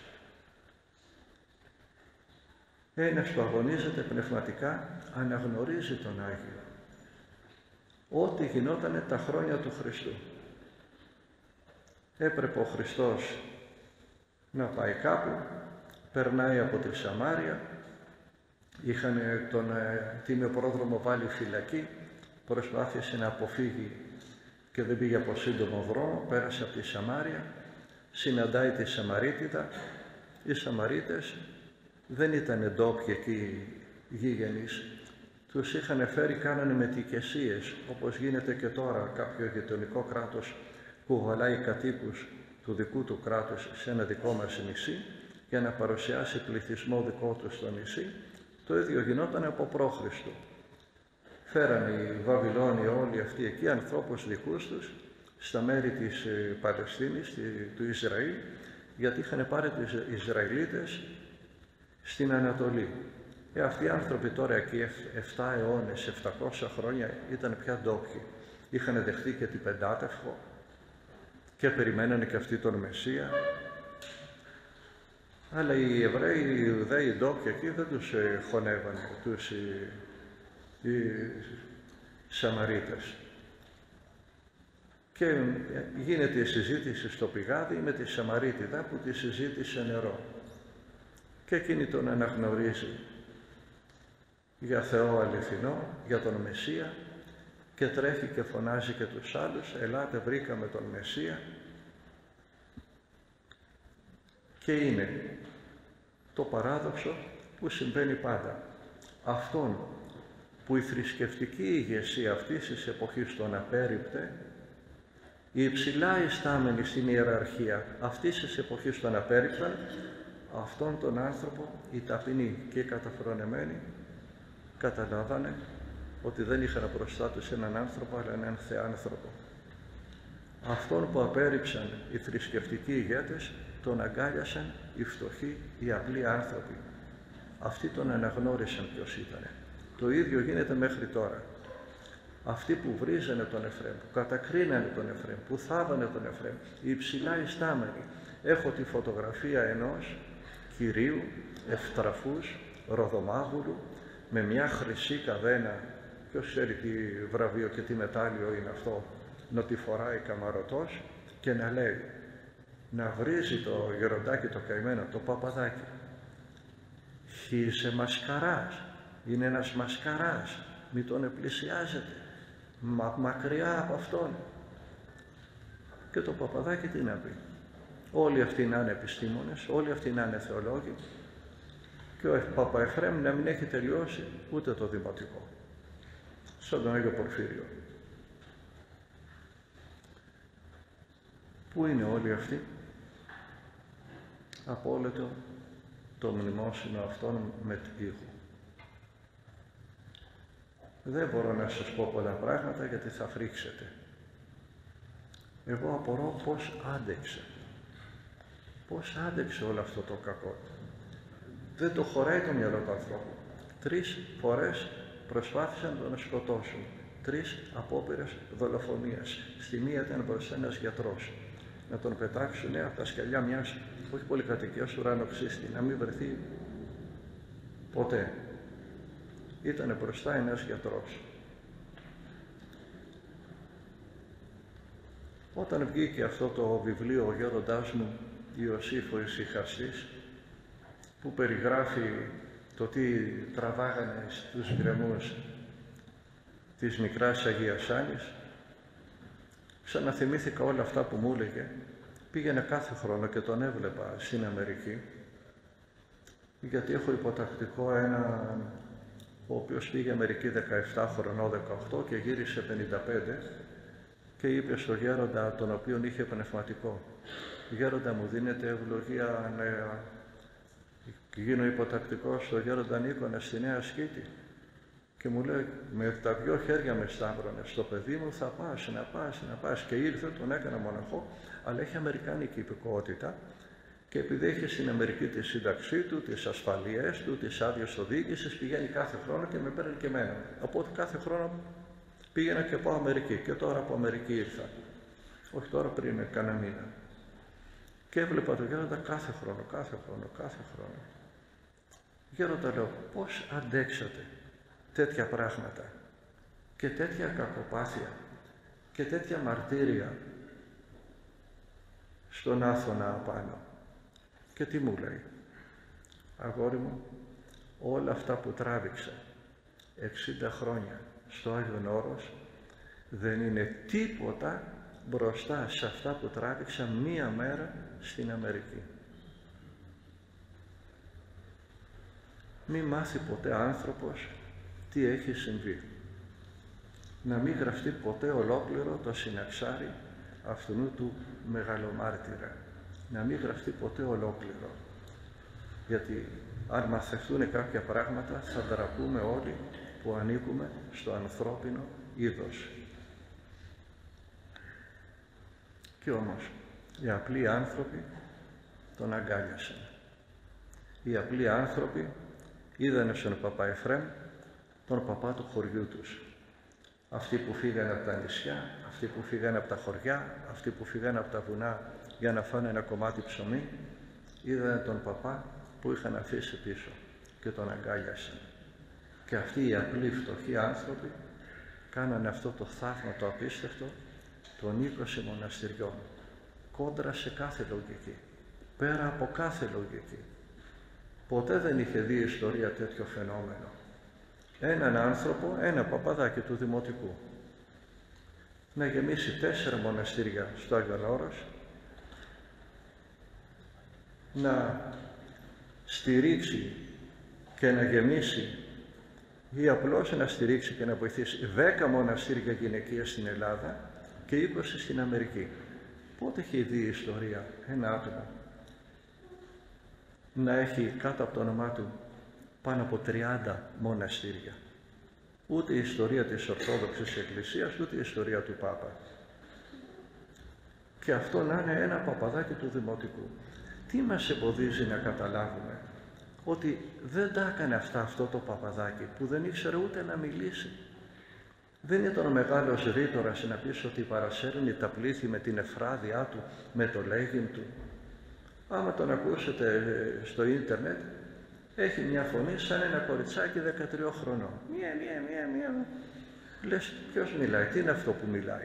Ένας που αγωνίζεται πνευματικά αναγνωρίζει τον Άγιο. Ό,τι γινότανε τα χρόνια του Χριστού. Έπρεπε ο Χριστός να πάει κάπου, περνάει από τη Σαμάρια, είχαν τον τίμιο πρόδρομο βάλει φυλακή, προσπάθησε να αποφύγει και δεν πήγε από σύντομο δρόμο, πέρασε από τη Σαμάρια, συναντάει τη Σαμαρίτιδα. Οι Σαμαρίτες δεν ήταν ντόπιοι εκεί γηγενείς, τους είχαν φέρει, κάνανε μετικεσίες, όπως γίνεται και τώρα κάποιο γειτονικό κράτος που βαλάει κατοίκους του δικού του κράτους σε ένα δικό μας νησί για να παρουσιάσει πληθυσμό δικό του στο νησί. Το ίδιο γινόταν από π.Χ. Φέρανε οι Βαβυλώνοι όλοι αυτοί εκεί ανθρώπους δικούς τους στα μέρη της Παλαιστίνης, του Ισραήλ, γιατί είχαν πάρει τους Ισραηλίτες στην Ανατολή. Αυτοί οι άνθρωποι τώρα εκεί 7 αιώνες, 700 χρόνια ήταν πια ντόπιοι. Είχαν δεχτεί και την Πεντάτευχο και περιμένανε και αυτοί τον Μεσσία. Αλλά οι Εβραίοι, οι Ιουδαίοι, οι ντόπιοι εκεί δεν τους χωνεύανε, τους οι Σαμαρίτες. Και γίνεται η συζήτηση στο πηγάδι με τη Σαμαρίτιδα που τη συζήτησε νερό. Και εκείνη τον αναγνωρίζει για Θεό αληθινό, για τον Μεσσία, και τρέχει και φωνάζει και τους άλλους, ελάτε βρήκαμε τον Μεσσία. Και είναι το παράδοξο που συμβαίνει πάντα. Αυτόν που η θρησκευτική ηγεσία αυτής της εποχής τον απέρριπτε, οι υψηλά ιστάμενοι στην ιεραρχία αυτής της εποχής τον απέρριπταν, αυτόν τον άνθρωπο οι ταπεινοί και οι καταφρονεμένοι καταλάβανε ότι δεν είχαν μπροστά τους έναν άνθρωπο αλλά έναν θεάνθρωπο. Αυτόν που απέρριψαν οι θρησκευτικοί ηγέτες τον αγκάλιασαν οι φτωχοί, οι απλοί άνθρωποι. Αυτοί τον αναγνώρισαν ποιος ήταν. Το ίδιο γίνεται μέχρι τώρα. Αυτοί που βρίζανε τον Εφραίμ, που κατακρίνανε τον Εφραίμ, που θάβανε τον Εφραίμ, οι υψηλά ιστάμενοι. Έχω τη φωτογραφία ενός κυρίου ευτραφούς, ροδομάγουλου, με μια χρυσή καδένα, ποιος ξέρει τι βραβείο και τι μετάλλιο είναι αυτό, να τη φοράει καμαρωτός και να λέει, να βρίζει το γεροντάκι το καημένο, το παπαδάκι. Χύσε μασκαράς, είναι ένας μασκαράς, μη τον επλησιάζετε, μακριά από αυτόν. Και το παπαδάκι τι να πει? Όλοι αυτοί να είναι επιστήμονες, όλοι αυτοί να είναι θεολόγοι, και ο Παπαεφραίμ να μην έχει τελειώσει ούτε το δημοτικό, σαν τον Άγιο Πορφύριο. Πού είναι όλοι αυτοί? Απόλυτο το μνημόσυνο αυτόν με ήχο. Δεν μπορώ να σας πω πολλά πράγματα γιατί θα φρίξετε. Εγώ απορώ πώς άντεξε. Πώς άντεξε όλο αυτό το κακό. Δεν το χωράει το μυαλό του ανθρώπου. 3 φορές προσπάθησαν να τον σκοτώσουν. 3 απόπειρες δολοφονίας. Στη μία ήταν μπροστά ένας γιατρός. Να τον πετάξουν από τα σκαλιά μιας, όχι πολυκατοικίας, ουρανοξύστη, να μην βρεθεί ποτέ. Ήτανε μπροστά ένας γιατρός. Όταν βγήκε αυτό το βιβλίο ο γέροντάς μου Ιωσήφ ο Ησυχαστής, που περιγράφει το τι τραβάγανε στους γκρεμούς της μικράς Αγίας Άννης, ξαναθυμήθηκα όλα αυτά που μου έλεγε. Πήγαινα κάθε χρόνο και τον έβλεπα στην Αμερική, γιατί έχω υποτακτικό ένα ο οποίος πήγε Αμερική 17 χρονών, 18 και γύρισε 55 και είπε στο γέροντα, τον οποίον είχε πνευματικό, «Γέροντα, μου δίνετε ευλογία να γίνω υποτακτικός στο γέροντα Νίκονα στη Νέα Σκήτη?» Και μου λέει, με τα 2 χέρια με σταύρωνε, «Στο παιδί μου θα πας, να πας». Και ήρθε, τον έκανα μοναχό, αλλά έχει αμερικάνικη υπηκότητα και επειδή έχει στην Αμερική τη σύνταξή του, τις ασφαλείες του, τις άδειες οδήγησης, πηγαίνει κάθε χρόνο και με παίρνει και εμένα. Οπότε κάθε χρόνο πήγαινα και πάω Αμερική και τώρα από Αμερική ήρθα. Όχι τώρα, πριν κάνα μήνα. Και έβλεπα τον γέροντα κάθε χρόνο. Γέροντα, λέω, πώς αντέξατε τέτοια πράγματα και τέτοια κακοπάθεια και τέτοια μαρτύρια στον Άθωνα απάνω? Και τι μου λέει? Αγόρι μου, όλα αυτά που τράβηξα 60 χρόνια στο Άγιον Όρος δεν είναι τίποτα μπροστά σε αυτά που τράβηξα 1 μέρα στην Αμερική. Μη μάθει ποτέ άνθρωπος τι έχει συμβεί. Να μην γραφτεί ποτέ ολόκληρο το συναξάρι αυτού του μεγαλομάρτυρα. Να μην γραφτεί ποτέ ολόκληρο. Γιατί αν μαθευτούν κάποια πράγματα θα ντραπούμε όλοι που ανήκουμε στο ανθρώπινο είδος. Και όμως οι απλοί άνθρωποι τον αγκάλιασαν. Οι απλοί άνθρωποι είδανε στον παπά Εφραίμ τον παπά του χωριού τους. Αυτοί που φύγανε από τα νησιά, αυτοί που φύγανε από τα χωριά, αυτοί που φύγανε από τα βουνά για να φάνε ένα κομμάτι ψωμί, είδανε τον παπά που είχαν αφήσει πίσω και τον αγκάλιασαν. Και αυτοί οι απλοί φτωχοί άνθρωποι κάνανε αυτό το θαύμα το απίστευτο των 20 μοναστηριών, κόντρα σε κάθε λογική, πέρα από κάθε λογική. Ποτέ δεν είχε δει η ιστορία τέτοιο φαινόμενο. Έναν άνθρωπο, ένα παπαδάκι του Δημοτικού, να γεμίσει 4 μοναστήρια στο Άγιον Όρος, να στηρίξει και να γεμίσει ή απλώς να στηρίξει και να βοηθήσει 10 μοναστήρια γυναικεία στην Ελλάδα και 20 στην Αμερική. Πότε έχει δει η ιστορία ένα άτομο να έχει κάτω από το όνομά του πάνω από 30 μοναστήρια? Ούτε η ιστορία της Ορθόδοξης Εκκλησίας, ούτε η ιστορία του Πάπα. Και αυτό να είναι ένα παπαδάκι του Δημοτικού. Τι μας εμποδίζει να καταλάβουμε ότι δεν τα έκανε αυτά αυτό το παπαδάκι που δεν ήξερε ούτε να μιλήσει? Δεν ήταν ο μεγάλος ρήτορας να πεις ότι παρασέρνει τα πλήθη με την εφράδειά του, με το λέγειν του? Άμα τον ακούσετε στο ίντερνετ, έχει μια φωνή σαν ένα κοριτσάκι 13 χρονών. Μία. Λες, ποιος μιλάει, τι είναι αυτό που μιλάει?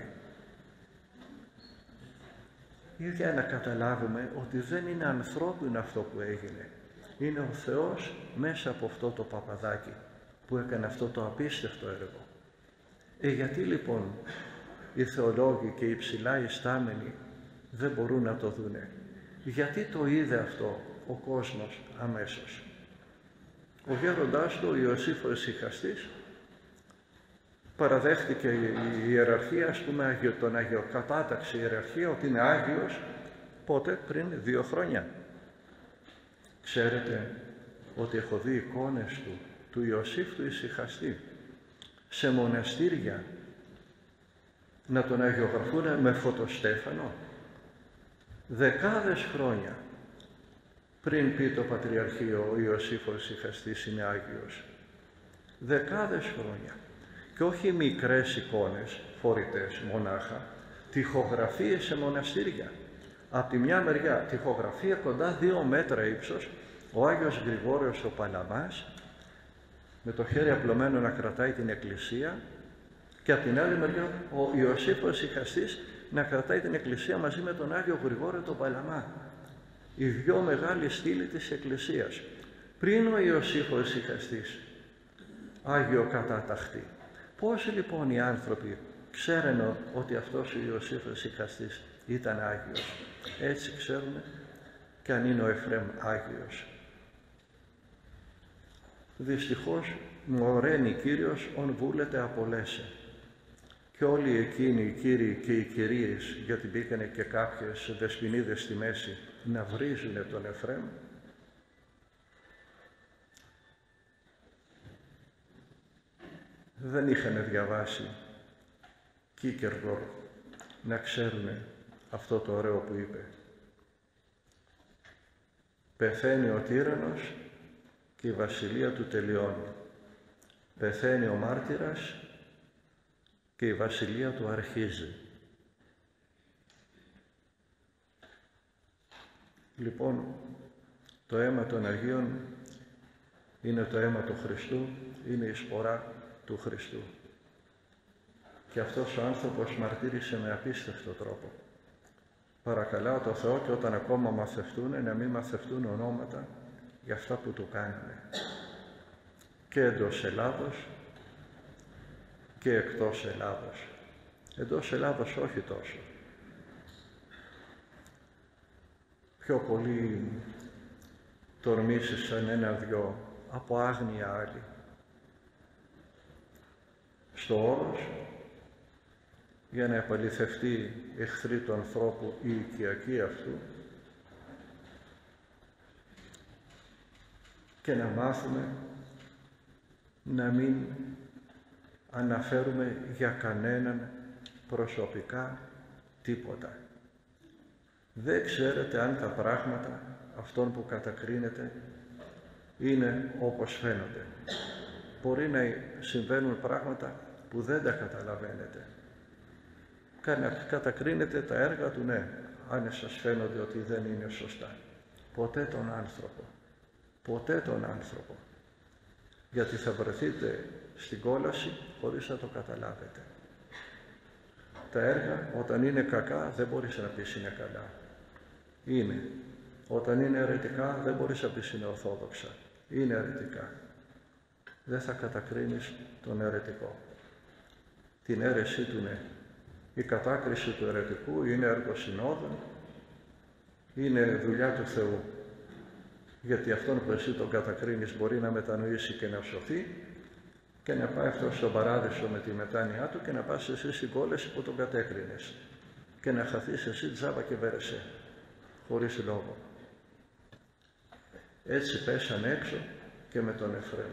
Για να καταλάβουμε ότι δεν είναι ανθρώπινο αυτό που έγινε. Είναι ο Θεός μέσα από αυτό το παπαδάκι που έκανε αυτό το απίστευτο έργο. Γιατί λοιπόν οι θεολόγοι και οι ψηλά ιστάμενοι δεν μπορούν να το δούνε? Γιατί το είδε αυτό ο κόσμος αμέσως? Ο γέροντάς του, ο Ιωσήφ ο Ησυχαστής, παραδέχτηκε η ιεραρχία, ας πούμε, τον Αγιοκατάταξη ιεραρχία, ότι είναι Άγιος, πότε? Πριν 2 χρόνια. Ξέρετε ότι έχω δει εικόνες του Ιωσήφ του Ησυχαστή σε μοναστήρια να τον αγιογραφούν με φωτοστέφανο δεκάδες χρόνια πριν πει το Πατριαρχείο ο Ιωσήφ ο Ησυχαστής είναι Άγιος. Δεκάδες χρόνια. Και όχι μικρές εικόνες, φορητές μονάχα, τοιχογραφίες σε μοναστήρια. Απ' τη μια μεριά τοιχογραφία κοντά 2 μέτρα ύψος, ο Άγιος Γρηγόριος ο Παλαμάς, με το χέρι απλωμένο να κρατάει την εκκλησία, και απ' την άλλη μεριά ο Ιωσήφ ο Ησυχαστής να κρατάει την εκκλησία μαζί με τον Άγιο Γρηγόριο τον Παλαμά. Οι 2 μεγάλοι στήλοι της εκκλησίας. Πριν ο Ιωσήφ ο Ησυχαστής, Άγιο Κατάταχτη. Πώς λοιπόν οι άνθρωποι ξέρουν ότι αυτός ο Ιωσήφ ο Ησυχαστής ήταν Άγιος? Έτσι ξέρουμε και αν είναι ο Εφραίμ Άγιος. Δυστυχώς μωραίνει Κύριος ον βούλεται απολέσε. Και όλοι εκείνοι οι κύριοι και οι κυρίες, γιατί μπήκανε και κάποιες δεσποινίδες στη μέση, να βρίζουνε τον Εφραίμ, δεν είχαν διαβάσει Κίκεργορ να ξέρουν αυτό το ωραίο που είπε. Πεθαίνει ο τύραννος και η βασιλεία του τελειώνει. Πεθαίνει ο μάρτυρας και η βασιλεία του αρχίζει. Λοιπόν, το αίμα των Αγίων είναι το αίμα του Χριστού, είναι η σπορά του Χριστού. Και αυτός ο άνθρωπος μαρτύρησε με απίστευτο τρόπο. Παρακαλάω το Θεό και όταν ακόμα μαθευτούν, να μην μαθευτούν ονόματα για αυτά που του κάνανε. Και εντός Ελλάδος και εκτός Ελλάδος. Εντός Ελλάδος όχι τόσο. Πιο πολύ τορμήσισαν 1-2 από άγνοια άλλοι. Στο Όρος για να επαληθευτεί εχθρή του ανθρώπου η οικιακή αυτού και να μάθουμε να μην αναφέρουμε για κανέναν προσωπικά τίποτα. Δεν ξέρετε αν τα πράγματα αυτών που κατακρίνεται είναι όπως φαίνονται. Μπορεί να συμβαίνουν πράγματα που δεν τα καταλαβαίνετε. Κατακρίνετε τα έργα του, ναι, αν σας φαίνονται ότι δεν είναι σωστά. Ποτέ τον άνθρωπο. Ποτέ τον άνθρωπο. Γιατί θα βρεθείτε στην κόλαση χωρίς να το καταλάβετε. Τα έργα όταν είναι κακά δεν μπορείς να πεις είναι καλά. Είναι. Όταν είναι αιρετικά δεν μπορείς να πεις είναι ορθόδοξα. Είναι αιρετικά. Δεν θα κατακρίνεις τον αιρετικό. Την αίρεσή του, ναι. Η κατάκριση του αιρετικού είναι έργο συνόδων, είναι δουλειά του Θεού. Γιατί αυτόν που εσύ τον κατακρίνεις μπορεί να μετανοήσει και να σωθεί και να πάει αυτό στον παράδεισο με τη μετάνοιά του και να πας εσύ στην κόλαση που τον κατέκρινες και να χαθείς εσύ τζάμπα και βέρεσαι, χωρίς λόγο. Έτσι πέσαν έξω και με τον Εφραίμ.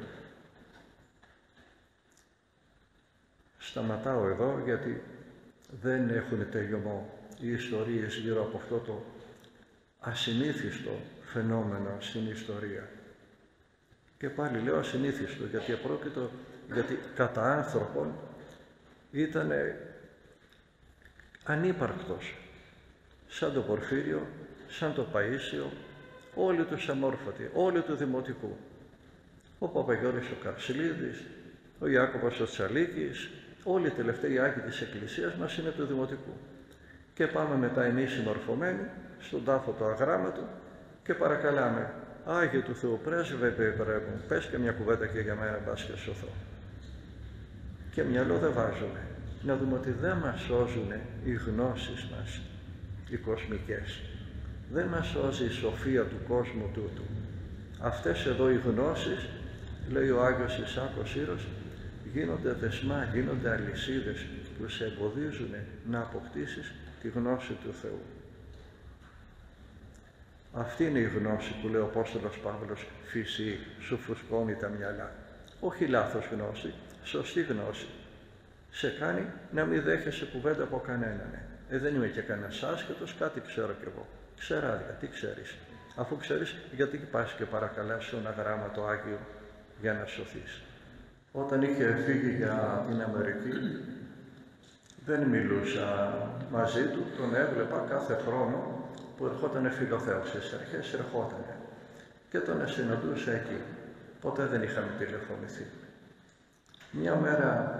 Σταματάω εδώ γιατί δεν έχουν τελειωμό οι ιστορίες γύρω από αυτό το ασυνήθιστο φαινόμενο στην ιστορία. Και πάλι λέω ασυνήθιστο γιατί επρόκειτο, γιατί κατά άνθρωπον ήταν ανύπαρκτος, σαν το Πορφύριο, σαν το Παΐσιο, όλοι τους αμόρφωτοι, όλοι του Δημοτικού. Ο Παπαγιώρης ο Καρσιλίδης, ο Ιάκωβος ο Τσαλίκης, όλοι οι τελευταίοι Άγιοι της Εκκλησίας μας είναι του Δημοτικού. Και πάμε μετά εμείς συμμορφωμένοι στον τάφο του αγράμματο και παρακαλάμε, Άγιε του Θεού πρέσβε Επρέπου, πες και μια κουβέντα και για μένα μπας και σωθώ. Και μυαλό δεν βάζουμε. Να δούμε ότι δεν μας σώζουν οι γνώσεις μας, οι κοσμικές. Δεν μας σώζει η σοφία του κόσμου τούτου. Αυτές εδώ οι γνώσεις, λέει ο Άγιος Ισάκος Ήρος, γίνονται δεσμά, γίνονται αλυσίδες που σε εμποδίζουν να αποκτήσεις τη γνώση του Θεού. Αυτή είναι η γνώση που λέει ο Απόστολος Παύλος, φύση σου φουσκώνει τα μυαλά. Όχι λάθος γνώση, σωστή γνώση. Σε κάνει να μην δέχεσαι κουβέντα από κανέναν. Δεν είμαι και κανένας άσχετος, κάτι ξέρω κι εγώ. Ξεράδια, τι ξέρεις. Αφού ξέρεις, γιατί πας και παρακαλάς τον αγράμματο Άγιο για να σωθείς. Όταν είχε φύγει για την Αμερική, δεν μιλούσα μαζί του, τον έβλεπα κάθε χρόνο που ερχότανε φιλοθέος, στις αρχές ερχότανε και τον συναντούσα εκεί. Ποτέ δεν είχαμε τηλεφωνηθεί. Μια μέρα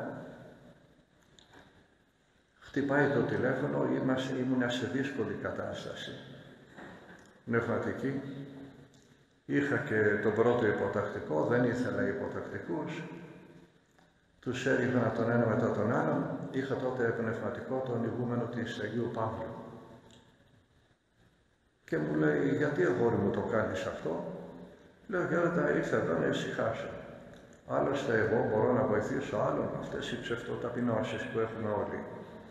χτυπάει το τηλέφωνο, ήμουνα σε δύσκολη κατάσταση πνευματική. Είχα και τον πρώτο υποτακτικό, δεν ήθελα υποτακτικούς. Τους έριχνα τον ένα μετά τον άλλον. Είχα τότε πνευματικό τον ηγούμενο της Αγίου Παύλου. Και μου λέει, γιατί αγόρι μου το κάνεις αυτό? Λέω, Γέροντα, ήρθα εδώ να ησυχάσω. Άλλωστε εγώ μπορώ να βοηθήσω άλλον αυτές οι ψευτοταπεινώσεις που έχουμε όλοι.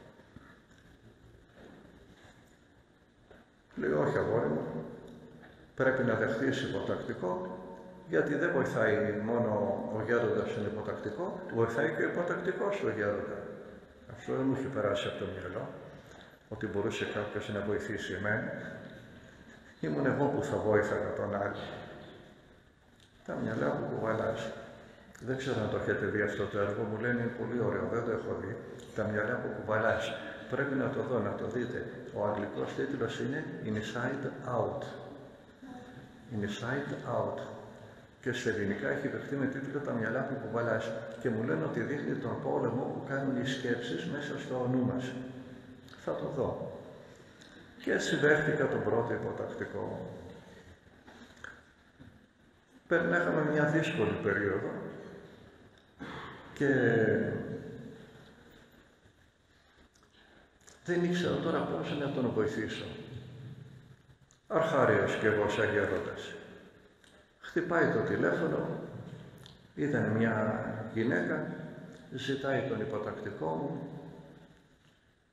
Λέει, όχι αγόρι μου, πρέπει να δεχτείς υποτακτικό, γιατί δεν βοηθάει μόνο ο γέροντας στον υποτακτικό, βοηθάει και ο υποτακτικός στον γέροντα. Αυτό δεν μου είχε περάσει από το μυαλό, ότι μπορούσε κάποιος να βοηθήσει εμένα. Ήμουν εγώ που θα βοήθαγα τον άλλο. Τα μυαλά που κουβαλάς. Δεν ξέρω αν το έχετε δει αυτό το έργο, μου λένε είναι πολύ ωραίο, δεν το έχω δει. Τα μυαλά που κουβαλάς. Πρέπει να το δω, να το δείτε. Ο αγγλικός τίτλος είναι Inside Out. Inside Out. Και σε ελληνικά έχει δεχτεί με τίτλο Τα μυαλά που κουβαλάς. Και μου λένε ότι δείχνει τον πόλεμο που κάνουν οι σκέψεις μέσα στο νου μας. Θα το δω. Και έτσι δέχτηκα τον πρώτο υποτακτικό. Περνάγαμε μια δύσκολη περίοδο και δεν ήξερα τώρα πώς να τον βοηθήσω. Αρχάριος κι εγώ σαν γέροντας. Χτυπάει το τηλέφωνο, ήταν μια γυναίκα, ζητάει τον υποτακτικό μου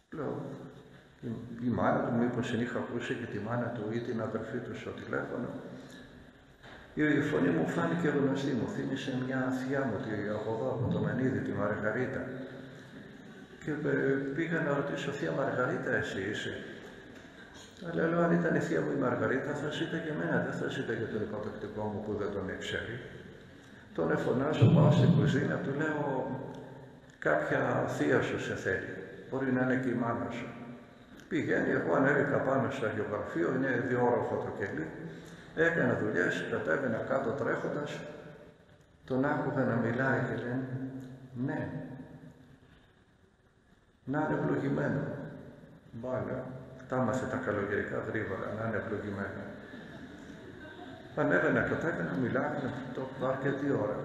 Λέω, η μάνα του, μήπως την είχα ακούσει και τη μάνα του ή την αδερφή του στο τηλέφωνο. Η φωνή μου φάνηκε γνωστή, μου θύμισε μια θεία μου από εδώ, από το Μενίδη, τη Μαργαρίτα. Και πήγα να ρωτήσω, θεία Μαργαρίτα, εσύ είσαι? Αλλά λέω, αν ήταν η θεία μου η Μαργαρίτα, θα ζήτα και εμένα, δεν θα ζήτα και τον υποτακτικό μου που δεν τον ξέρει. Τον εφωνάζω, πάω στην κουζίνα, του λέω, κάποια θεία σου σε θέλει, μπορεί να είναι και η μάνα σου. Πηγαίνει, εγώ ανέβηκα πάνω στο αρχαιογραφείο, είναι 2ώροφο το κελί, έκανα δουλειές, κατέβαινα κάτω τρέχοντας, τον άκουγα να μιλάει και λένε, ναι, να είναι ευλογημένο. Μπάλα, τα έμαθε τα καλογερικά γρήγορα, να είναι ευλογημένο. Ανέβαινα, κατέβαινα, μιλάγανε το αρκετή ώρα.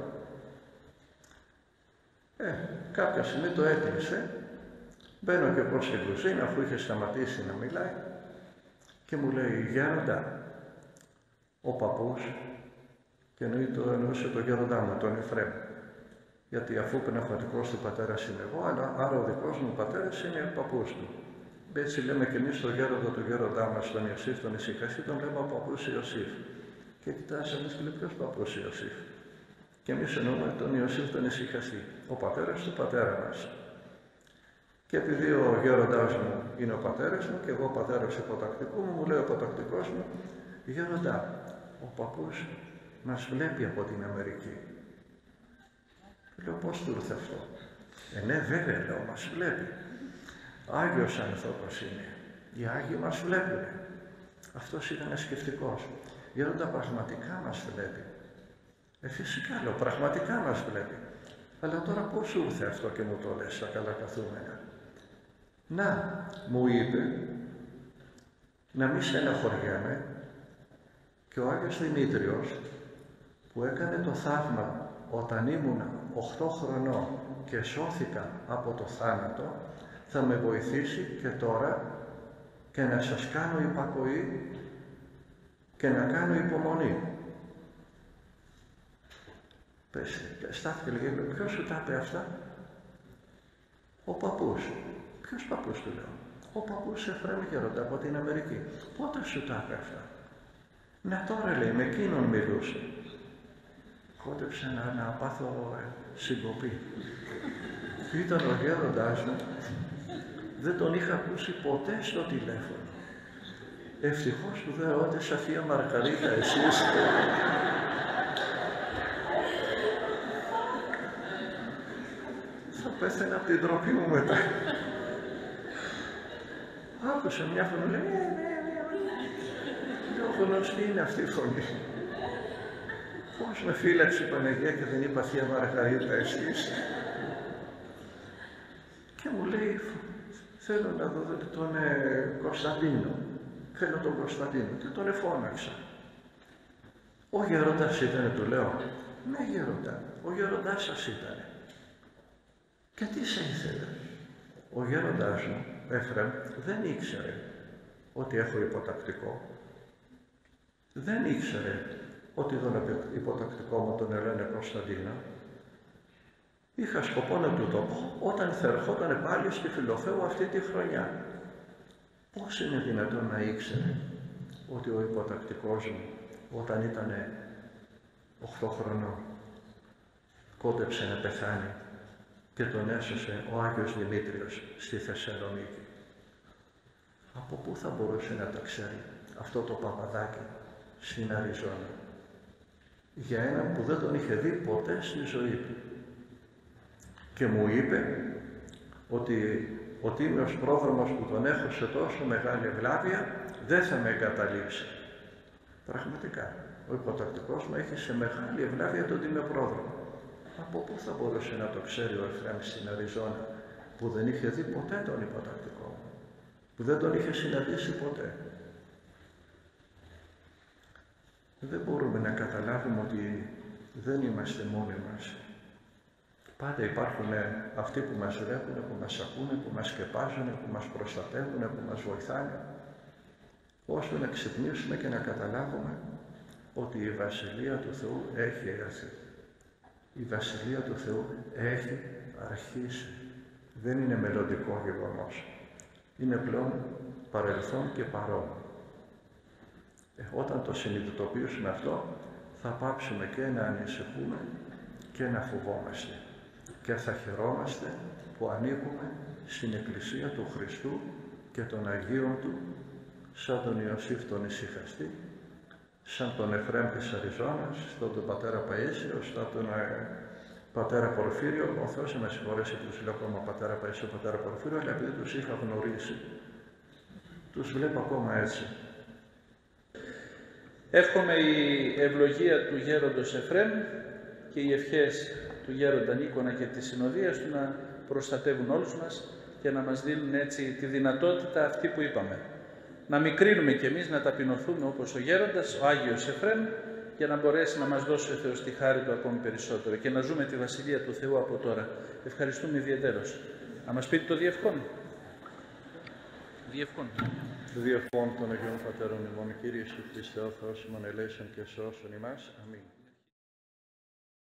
Κάποια στιγμή το έκλεισε, μπαίνω και εγώ στην κουζίνα, αφού είχε σταματήσει να μιλάει, και μου λέει, Γέροντα, ο παππούς, και εννοούσε το γέροντά μου, τον Εφραίμ. Γιατί αφού πνευματικός του πατέρας είμαι εγώ, άρα ο δικός μου πατέρας είναι ο παππούς του. Έτσι λέμε και εμείς τον γέροντα του γέροντά μας, τον Ιωσήφ, τον Ισυχαστή, τον λέμε ο παππούς Ιωσήφ. Και κοιτάζει εμείς και λέει, ποιος παππούς Ιωσήφ? Και εμείς εννοούμε τον Ιωσήφ τον Ισυχαστή, ο πατέρας του πατέρα μας. Και επειδή ο γέροντάς μου είναι ο πατέρας μου και εγώ ο πατέρας υποτακτικού μου, μου λέει ο υποτακτικός μου, Γέροντα, ο παππούς μας βλέπει από την Αμερική. Λέω, πώς του ήρθε αυτό? Ναι, βέβαια, λέω, μας βλέπει. Άγιος άνθρωπος είναι. Οι Άγιοι μας βλέπουν. Αυτός ήταν σκεφτικός. Γέροντα, πραγματικά μας βλέπει. Φυσικά, λέω, πραγματικά μας βλέπει. Αλλά τώρα πώς σου ήρθε αυτό και μου το λες στα καλά καθούμενα? Να, μου είπε, να μην στεναχωριέμαι, και ο Άγιος Δημήτριος που έκανε το θαύμα όταν ήμουνα 8 χρονών και σώθηκα από το θάνατο, θα με βοηθήσει και τώρα και να σας κάνω υπακοή και να κάνω υπομονή. Στάθηκε λίγο, ποιος σου τα είπε αυτά? Ο παππούς. Ποιος παππούς, του λέω? Ο παππούς Εφραίμ Γέροντα από την Αμερική. Πότε σου τα είπε αυτά? Να τώρα, λέει, με εκείνον μιλούσε. Κόντεψε να πάθω συγκοπή. Ήταν ο γέροντάς μου, δεν τον είχα ακούσει ποτέ στο τηλέφωνο. Ευτυχώς που δεν ρώτησα, θεία Μαργαρίτα, εσείς? Θα πέθαινα από την ντροπή μου μετά. Άκουσα μια φωνή, λέει, λέω, γνωστή είναι αυτή η φωνή. Πώς με φύλαξε η Παναγία και δεν είπα, θεία Μαργαρίτα, εσείς? Και μου λέει, θέλω να δω τον Κωνσταντίνο. Θέλω τον Κωνσταντίνο. Και τον εφώναξα. Ο γέροντας ήτανε, του λέω. Ναι, γέροντα, ο γέροντάς σας ήτανε. Και τι σε ήθελε? Ο γέροντάς μου, Εφραίμ, δεν ήξερε ότι έχω υποτακτικό. Δεν ήξερε ότι τον υποτακτικό μου τον λένε Κωνσταντίνο. Είχα σκοπό να του το πω όταν θα ερχόταν πάλι στη Φιλοθέου αυτή τη χρονιά. Πώς είναι δυνατόν να ήξερε ότι ο υποτακτικός μου όταν ήταν 8 χρονών κόντεψε να πεθάνει και τον έσωσε ο Άγιος Δημήτριος στη Θεσσαλονίκη? Από πού θα μπορούσε να τα ξέρει αυτό το παπαδάκι στην Αριζόνα για έναν που δεν τον είχε δει ποτέ στη ζωή του? Και μου είπε ότι ο τίμιος πρόδρομος που τον έχω σε τόσο μεγάλη ευλάβεια δεν θα με εγκαταλείψει. Πραγματικά, ο υποτακτικός μου έχει σε μεγάλη ευλάβεια τον τίμιο πρόδρομο. Από πού θα μπορούσε να το ξέρει ο Εφραίμ στην Αριζόνα που δεν είχε δει ποτέ τον υποτακτικό μου, που δεν τον είχε συναντήσει ποτέ? Δεν μπορούμε να καταλάβουμε ότι δεν είμαστε μόνοι μας. Πάντα υπάρχουν αυτοί που μας βλέπουν, που μας ακούνε, που μας σκεπάζουν, που μας προστατεύουν, που μας βοηθάνε. Ώστε να ξυπνήσουμε και να καταλάβουμε ότι η Βασιλεία του Θεού έχει έρθει. Η Βασιλεία του Θεού έχει αρχίσει. Δεν είναι μελλοντικό γεγονός. είναι πλέον παρελθόν και παρόν. Όταν το συνειδητοποιήσουμε αυτό, θα πάψουμε και να ανησυχούμε και να φοβόμαστε και θα χαιρόμαστε που ανήκουμε στην Εκκλησία του Χριστού και των Αγίων Του, σαν τον Ιωσήφ τον Ησυχαστή, σαν τον Εφραίμ της Αριζώνας, σαν τον πατέρα Παΐσιο, σαν τον πατέρα Πορφύριο. Ο Θεός με συγχωρέσει που τους λέω ακόμα πατέρα Παΐσιο, πατέρα Πορφύριο, αλλά επειδή τους είχα γνωρίσει, τους βλέπω ακόμα έτσι. Εύχομαι η ευλογία του γέροντος Εφραίμ και οι ευχές του γέροντα Νίκονα και της συνοδείας του να προστατεύουν όλους μας και να μας δίνουν έτσι τη δυνατότητα αυτή που είπαμε. Να μικρύνουμε κι εμείς, να ταπεινωθούμε όπως ο γέροντας, ο Άγιος Εφραίμ, για να μπορέσει να μας δώσει ο Θεός τη χάρη Του ακόμη περισσότερο και να ζούμε τη Βασιλεία του Θεού από τώρα. Ευχαριστούμε ιδιαιτέρως. Να μας πείτε το διευκόν. Διευκόν. Διευκόν των Αγίων Πατέρων ημών, Κύριε Ιησού Χριστέ ο Θεός ημών ελέησον και σώσον ημάς. Αμήν.